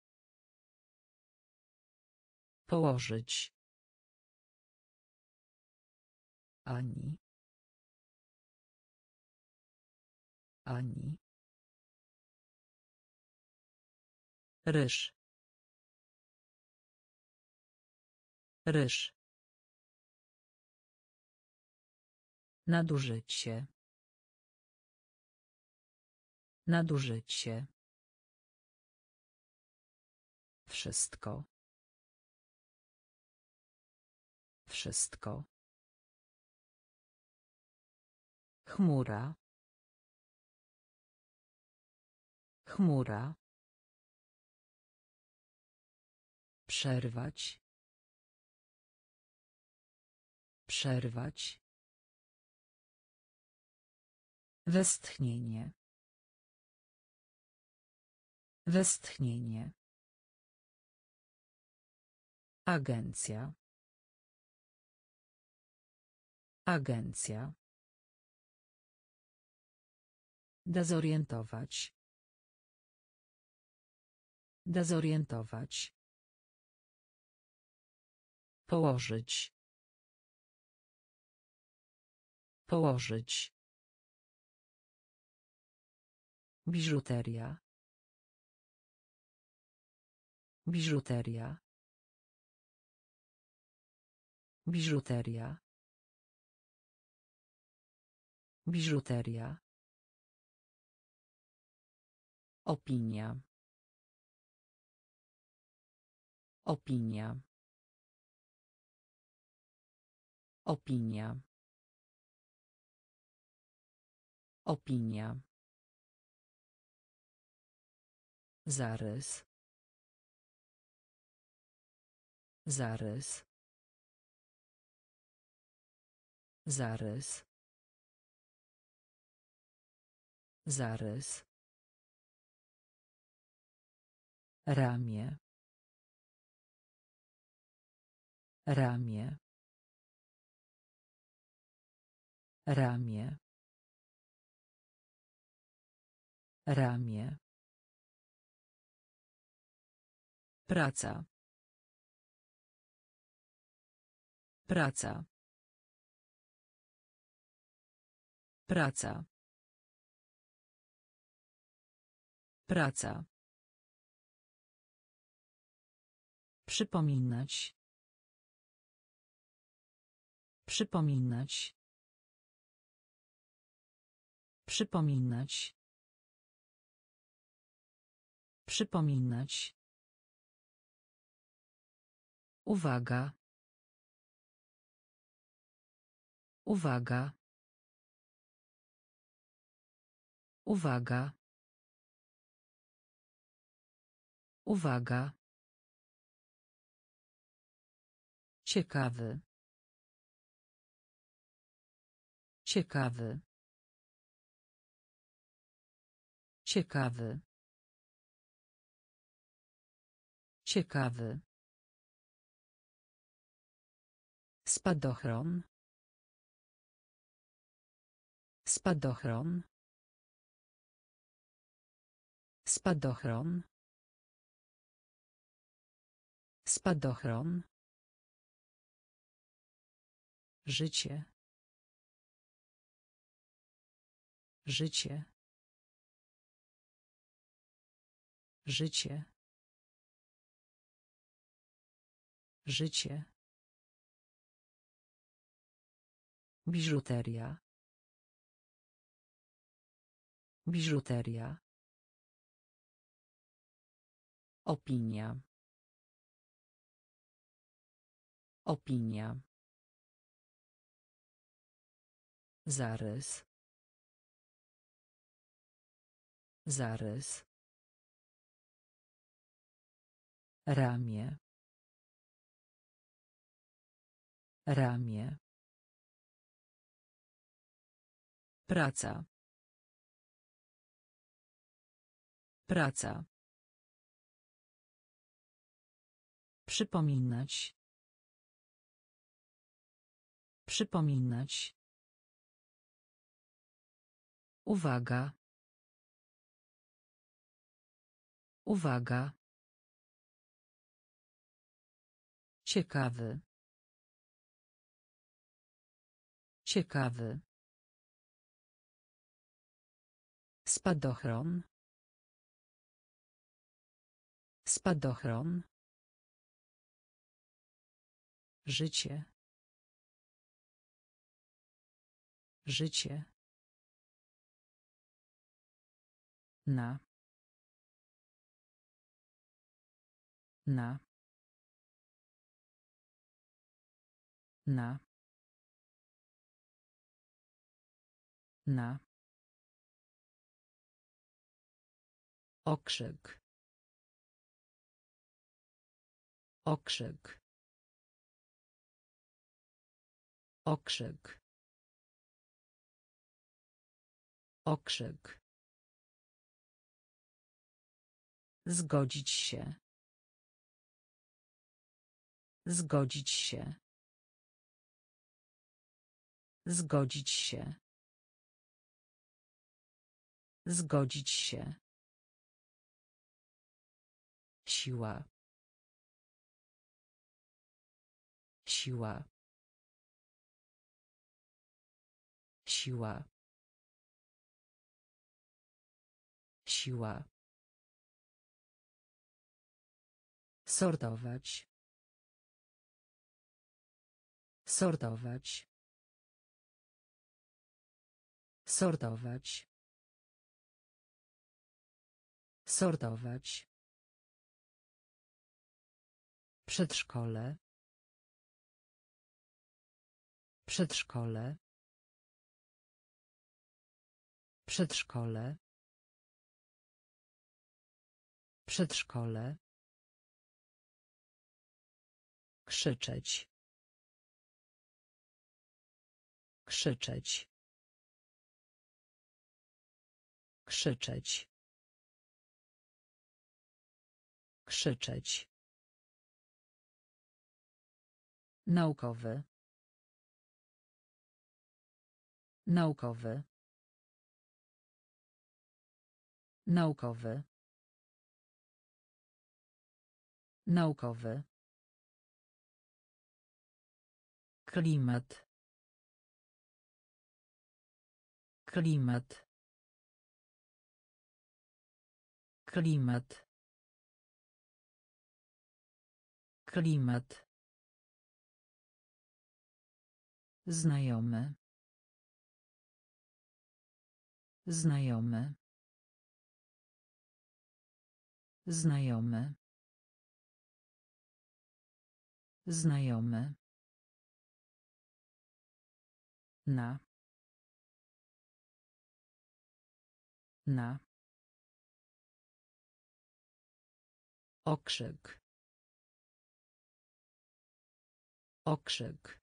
Położyć. Ani. Ani. Ryż. Ryż. Nadużycie. Nadużycie. Wszystko. Wszystko. Chmura. Chmura. Przerwać. Przerwać. Westchnienie. Westchnienie. Agencja. Agencja. Dezorientować. Dezorientować. Położyć. Położyć. Biżuteria. Biżuteria. Biżuteria. Biżuteria. Opinia. Opinia. Opinia. Opinia. Zarys. Zarys. Zarys. Zarys. Ramię. Ramię. Ramię. Ramię. Praca. Praca. Praca. Praca. Przypominać. Przypominać. Przypominać. Przypominać. Uwaga. Uwaga. Uwaga. Uwaga. Ciekawy. Ciekawy. Ciekawy. Ciekawy. Spadochron. Spadochron. Spadochron. Spadochron. Życie. Życie. Życie. Życie. Biżuteria. Biżuteria. Opinia. Opinia. Zarys. Zarys. Ramię. Ramię. Praca. Praca. Przypominać. Przypominać. Uwaga. Uwaga. Ciekawy. Ciekawy. Spadochron. Spadochron. Życie. Życie. Na. Na. Na. Na. Okrzyk. Okrzyk. Okrzyk. Okrzyk. Zgodzić się. Zgodzić się. Zgodzić się. Zgodzić się. Siła. Siła. Siła. Siła. Sortować. Sortować. Sortować. Sortować. Przedszkole. Przedszkole. Przedszkole. Przedszkole. Krzyczeć. Krzyczeć. Krzyczeć. Krzyczeć. Naukowy. Naukowy. Naukowy. Naukowy. Klimat. Klimat. Klimat. Klimat. Znajomy. Znajomy. Znajomy. Znajomy. Na. Na. Okrzyk. Okrzyk.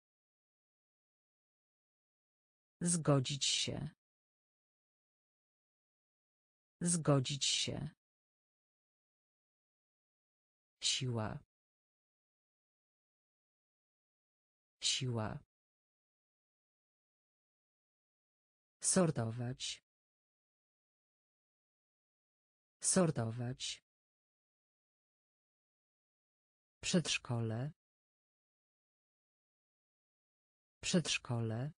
Zgodzić się. Zgodzić się. Siła. Siła. Sortować. Sortować. Przedszkole. Przedszkole.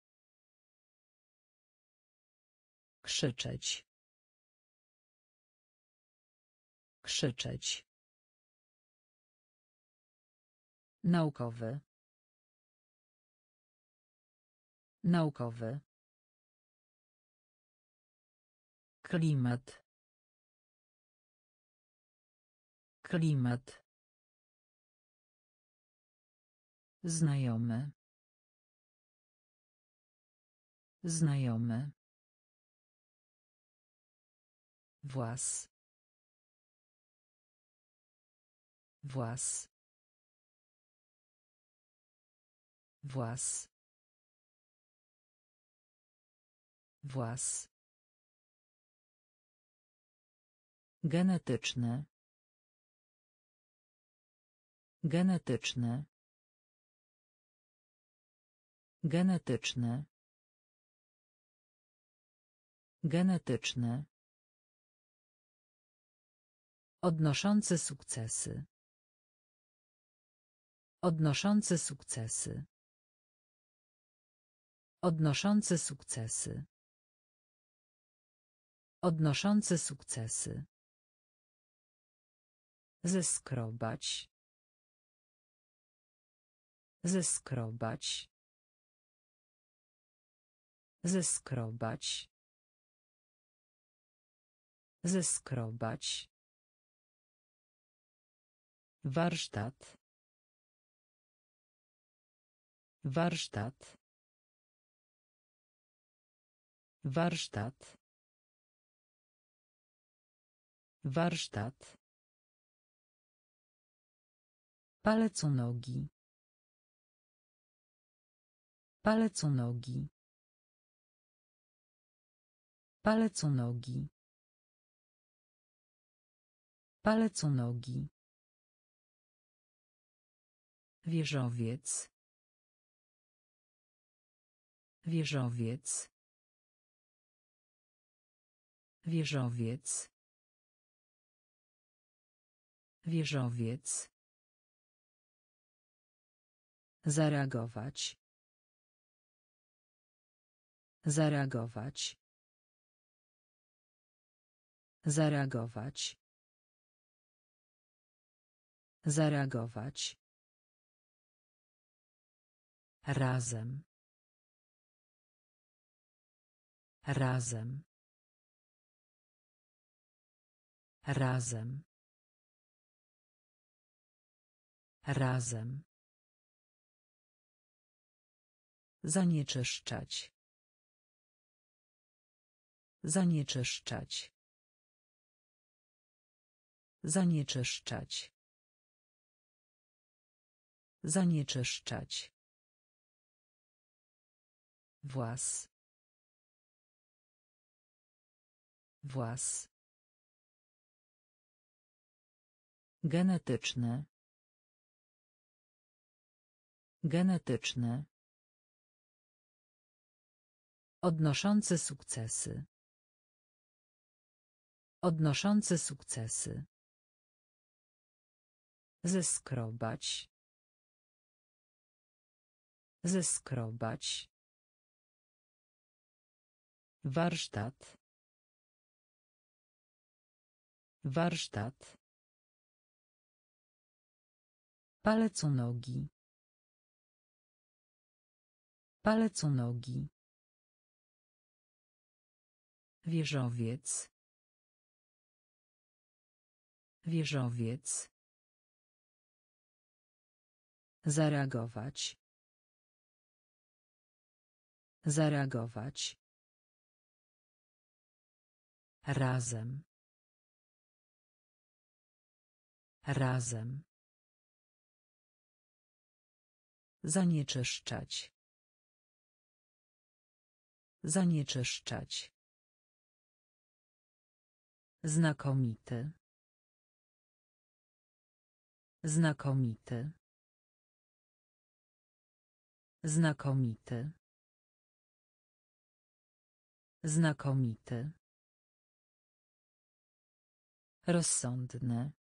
Krzyczeć. Krzyczeć. Naukowy. Naukowy. Klimat. Klimat. Znajomy. Znajomy. Włas. Włas. Włas. Włas. Genetyczny. Genetyczny. Genetyczny. Genetyczny. Odnoszący sukcesy. Odnoszący sukcesy. Odnoszący sukcesy. Odnoszący sukcesy. Zeskrobać. Zeskrobać. Zeskrobać. Zeskrobać. Warsztat. Warsztat. Warsztat. Warsztat. Palec u nogi. Palec u nogi. Palec u nogi. Palec u nogi. Wieżowiec. Wieżowiec. Wieżowiec. Wieżowiec. Zareagować. Zareagować. Zareagować. Zareagować. Razem. Razem. Razem. Razem. Zanieczyszczać. Zanieczyszczać. Zanieczyszczać. Zanieczyszczać. Włas. Włas. Genetyczny. Genetyczny. Odnoszący sukcesy. Odnoszący sukcesy. Zeskrobać. Zeskrobać. Warsztat. Warsztat. Palec u nogi. Palec u nogi. Wieżowiec. Wieżowiec. Zareagować. Zareagować. Razem. Razem. Zanieczyszczać. Zanieczyszczać. Znakomity. Znakomity. Znakomity. Znakomity. Rozsądne.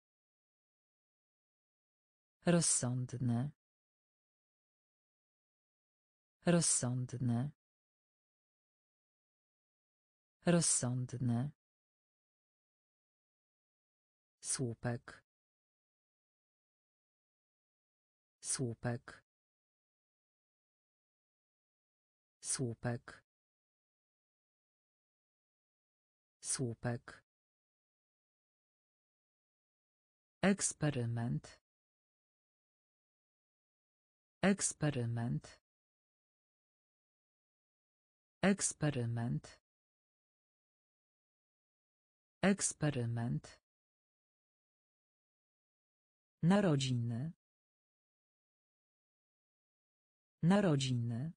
Rozsądne. Rozsądne. Rozsądne. Słupek. Słupek. Słupek. Słupek. Eksperyment. Eksperyment. Eksperyment. Eksperyment. Narodziny. Narodziny.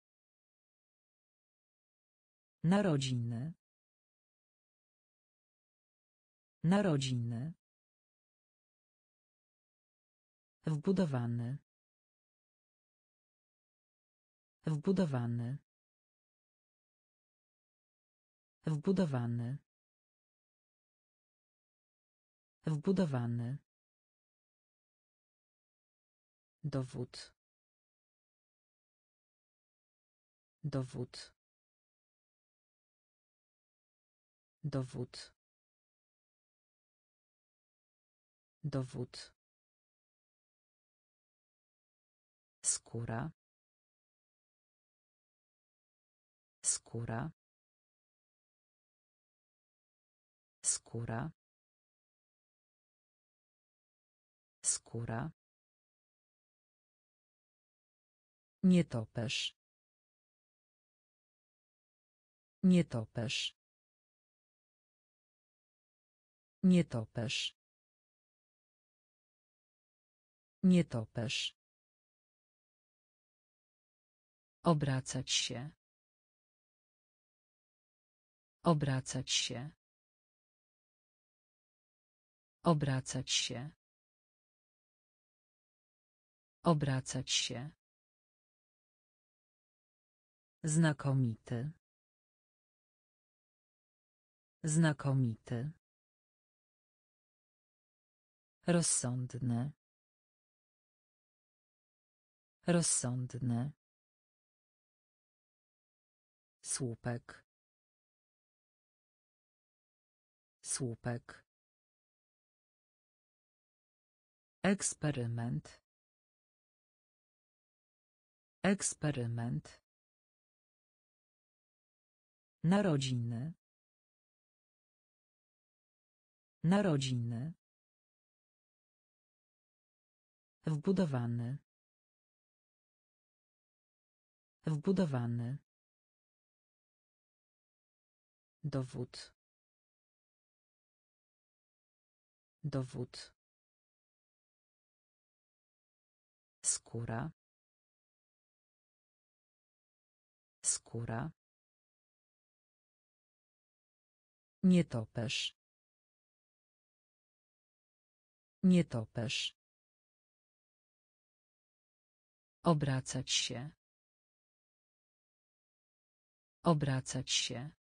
Narodziny. Narodziny. Wbudowany. Wbudowany. Wbudowany. Wbudowany. Dowód. Dowód. Dowód. Dowód. Skóra. Skóra. Skóra. Skóra. Nietoperz. Nietoperz. Nietoperz. Nietoperz. Obracać się. Obracać się. Obracać się. Obracać się. Znakomity. Znakomity. Rozsądne. Rozsądne. Słupek. Słupek. Eksperyment. Eksperyment. Narodziny. Narodziny. Wbudowany. Wbudowany. Dowód. Dowód. Skóra. Skóra. Nietoperz. Nietoperz. Obracać się. Obracać się.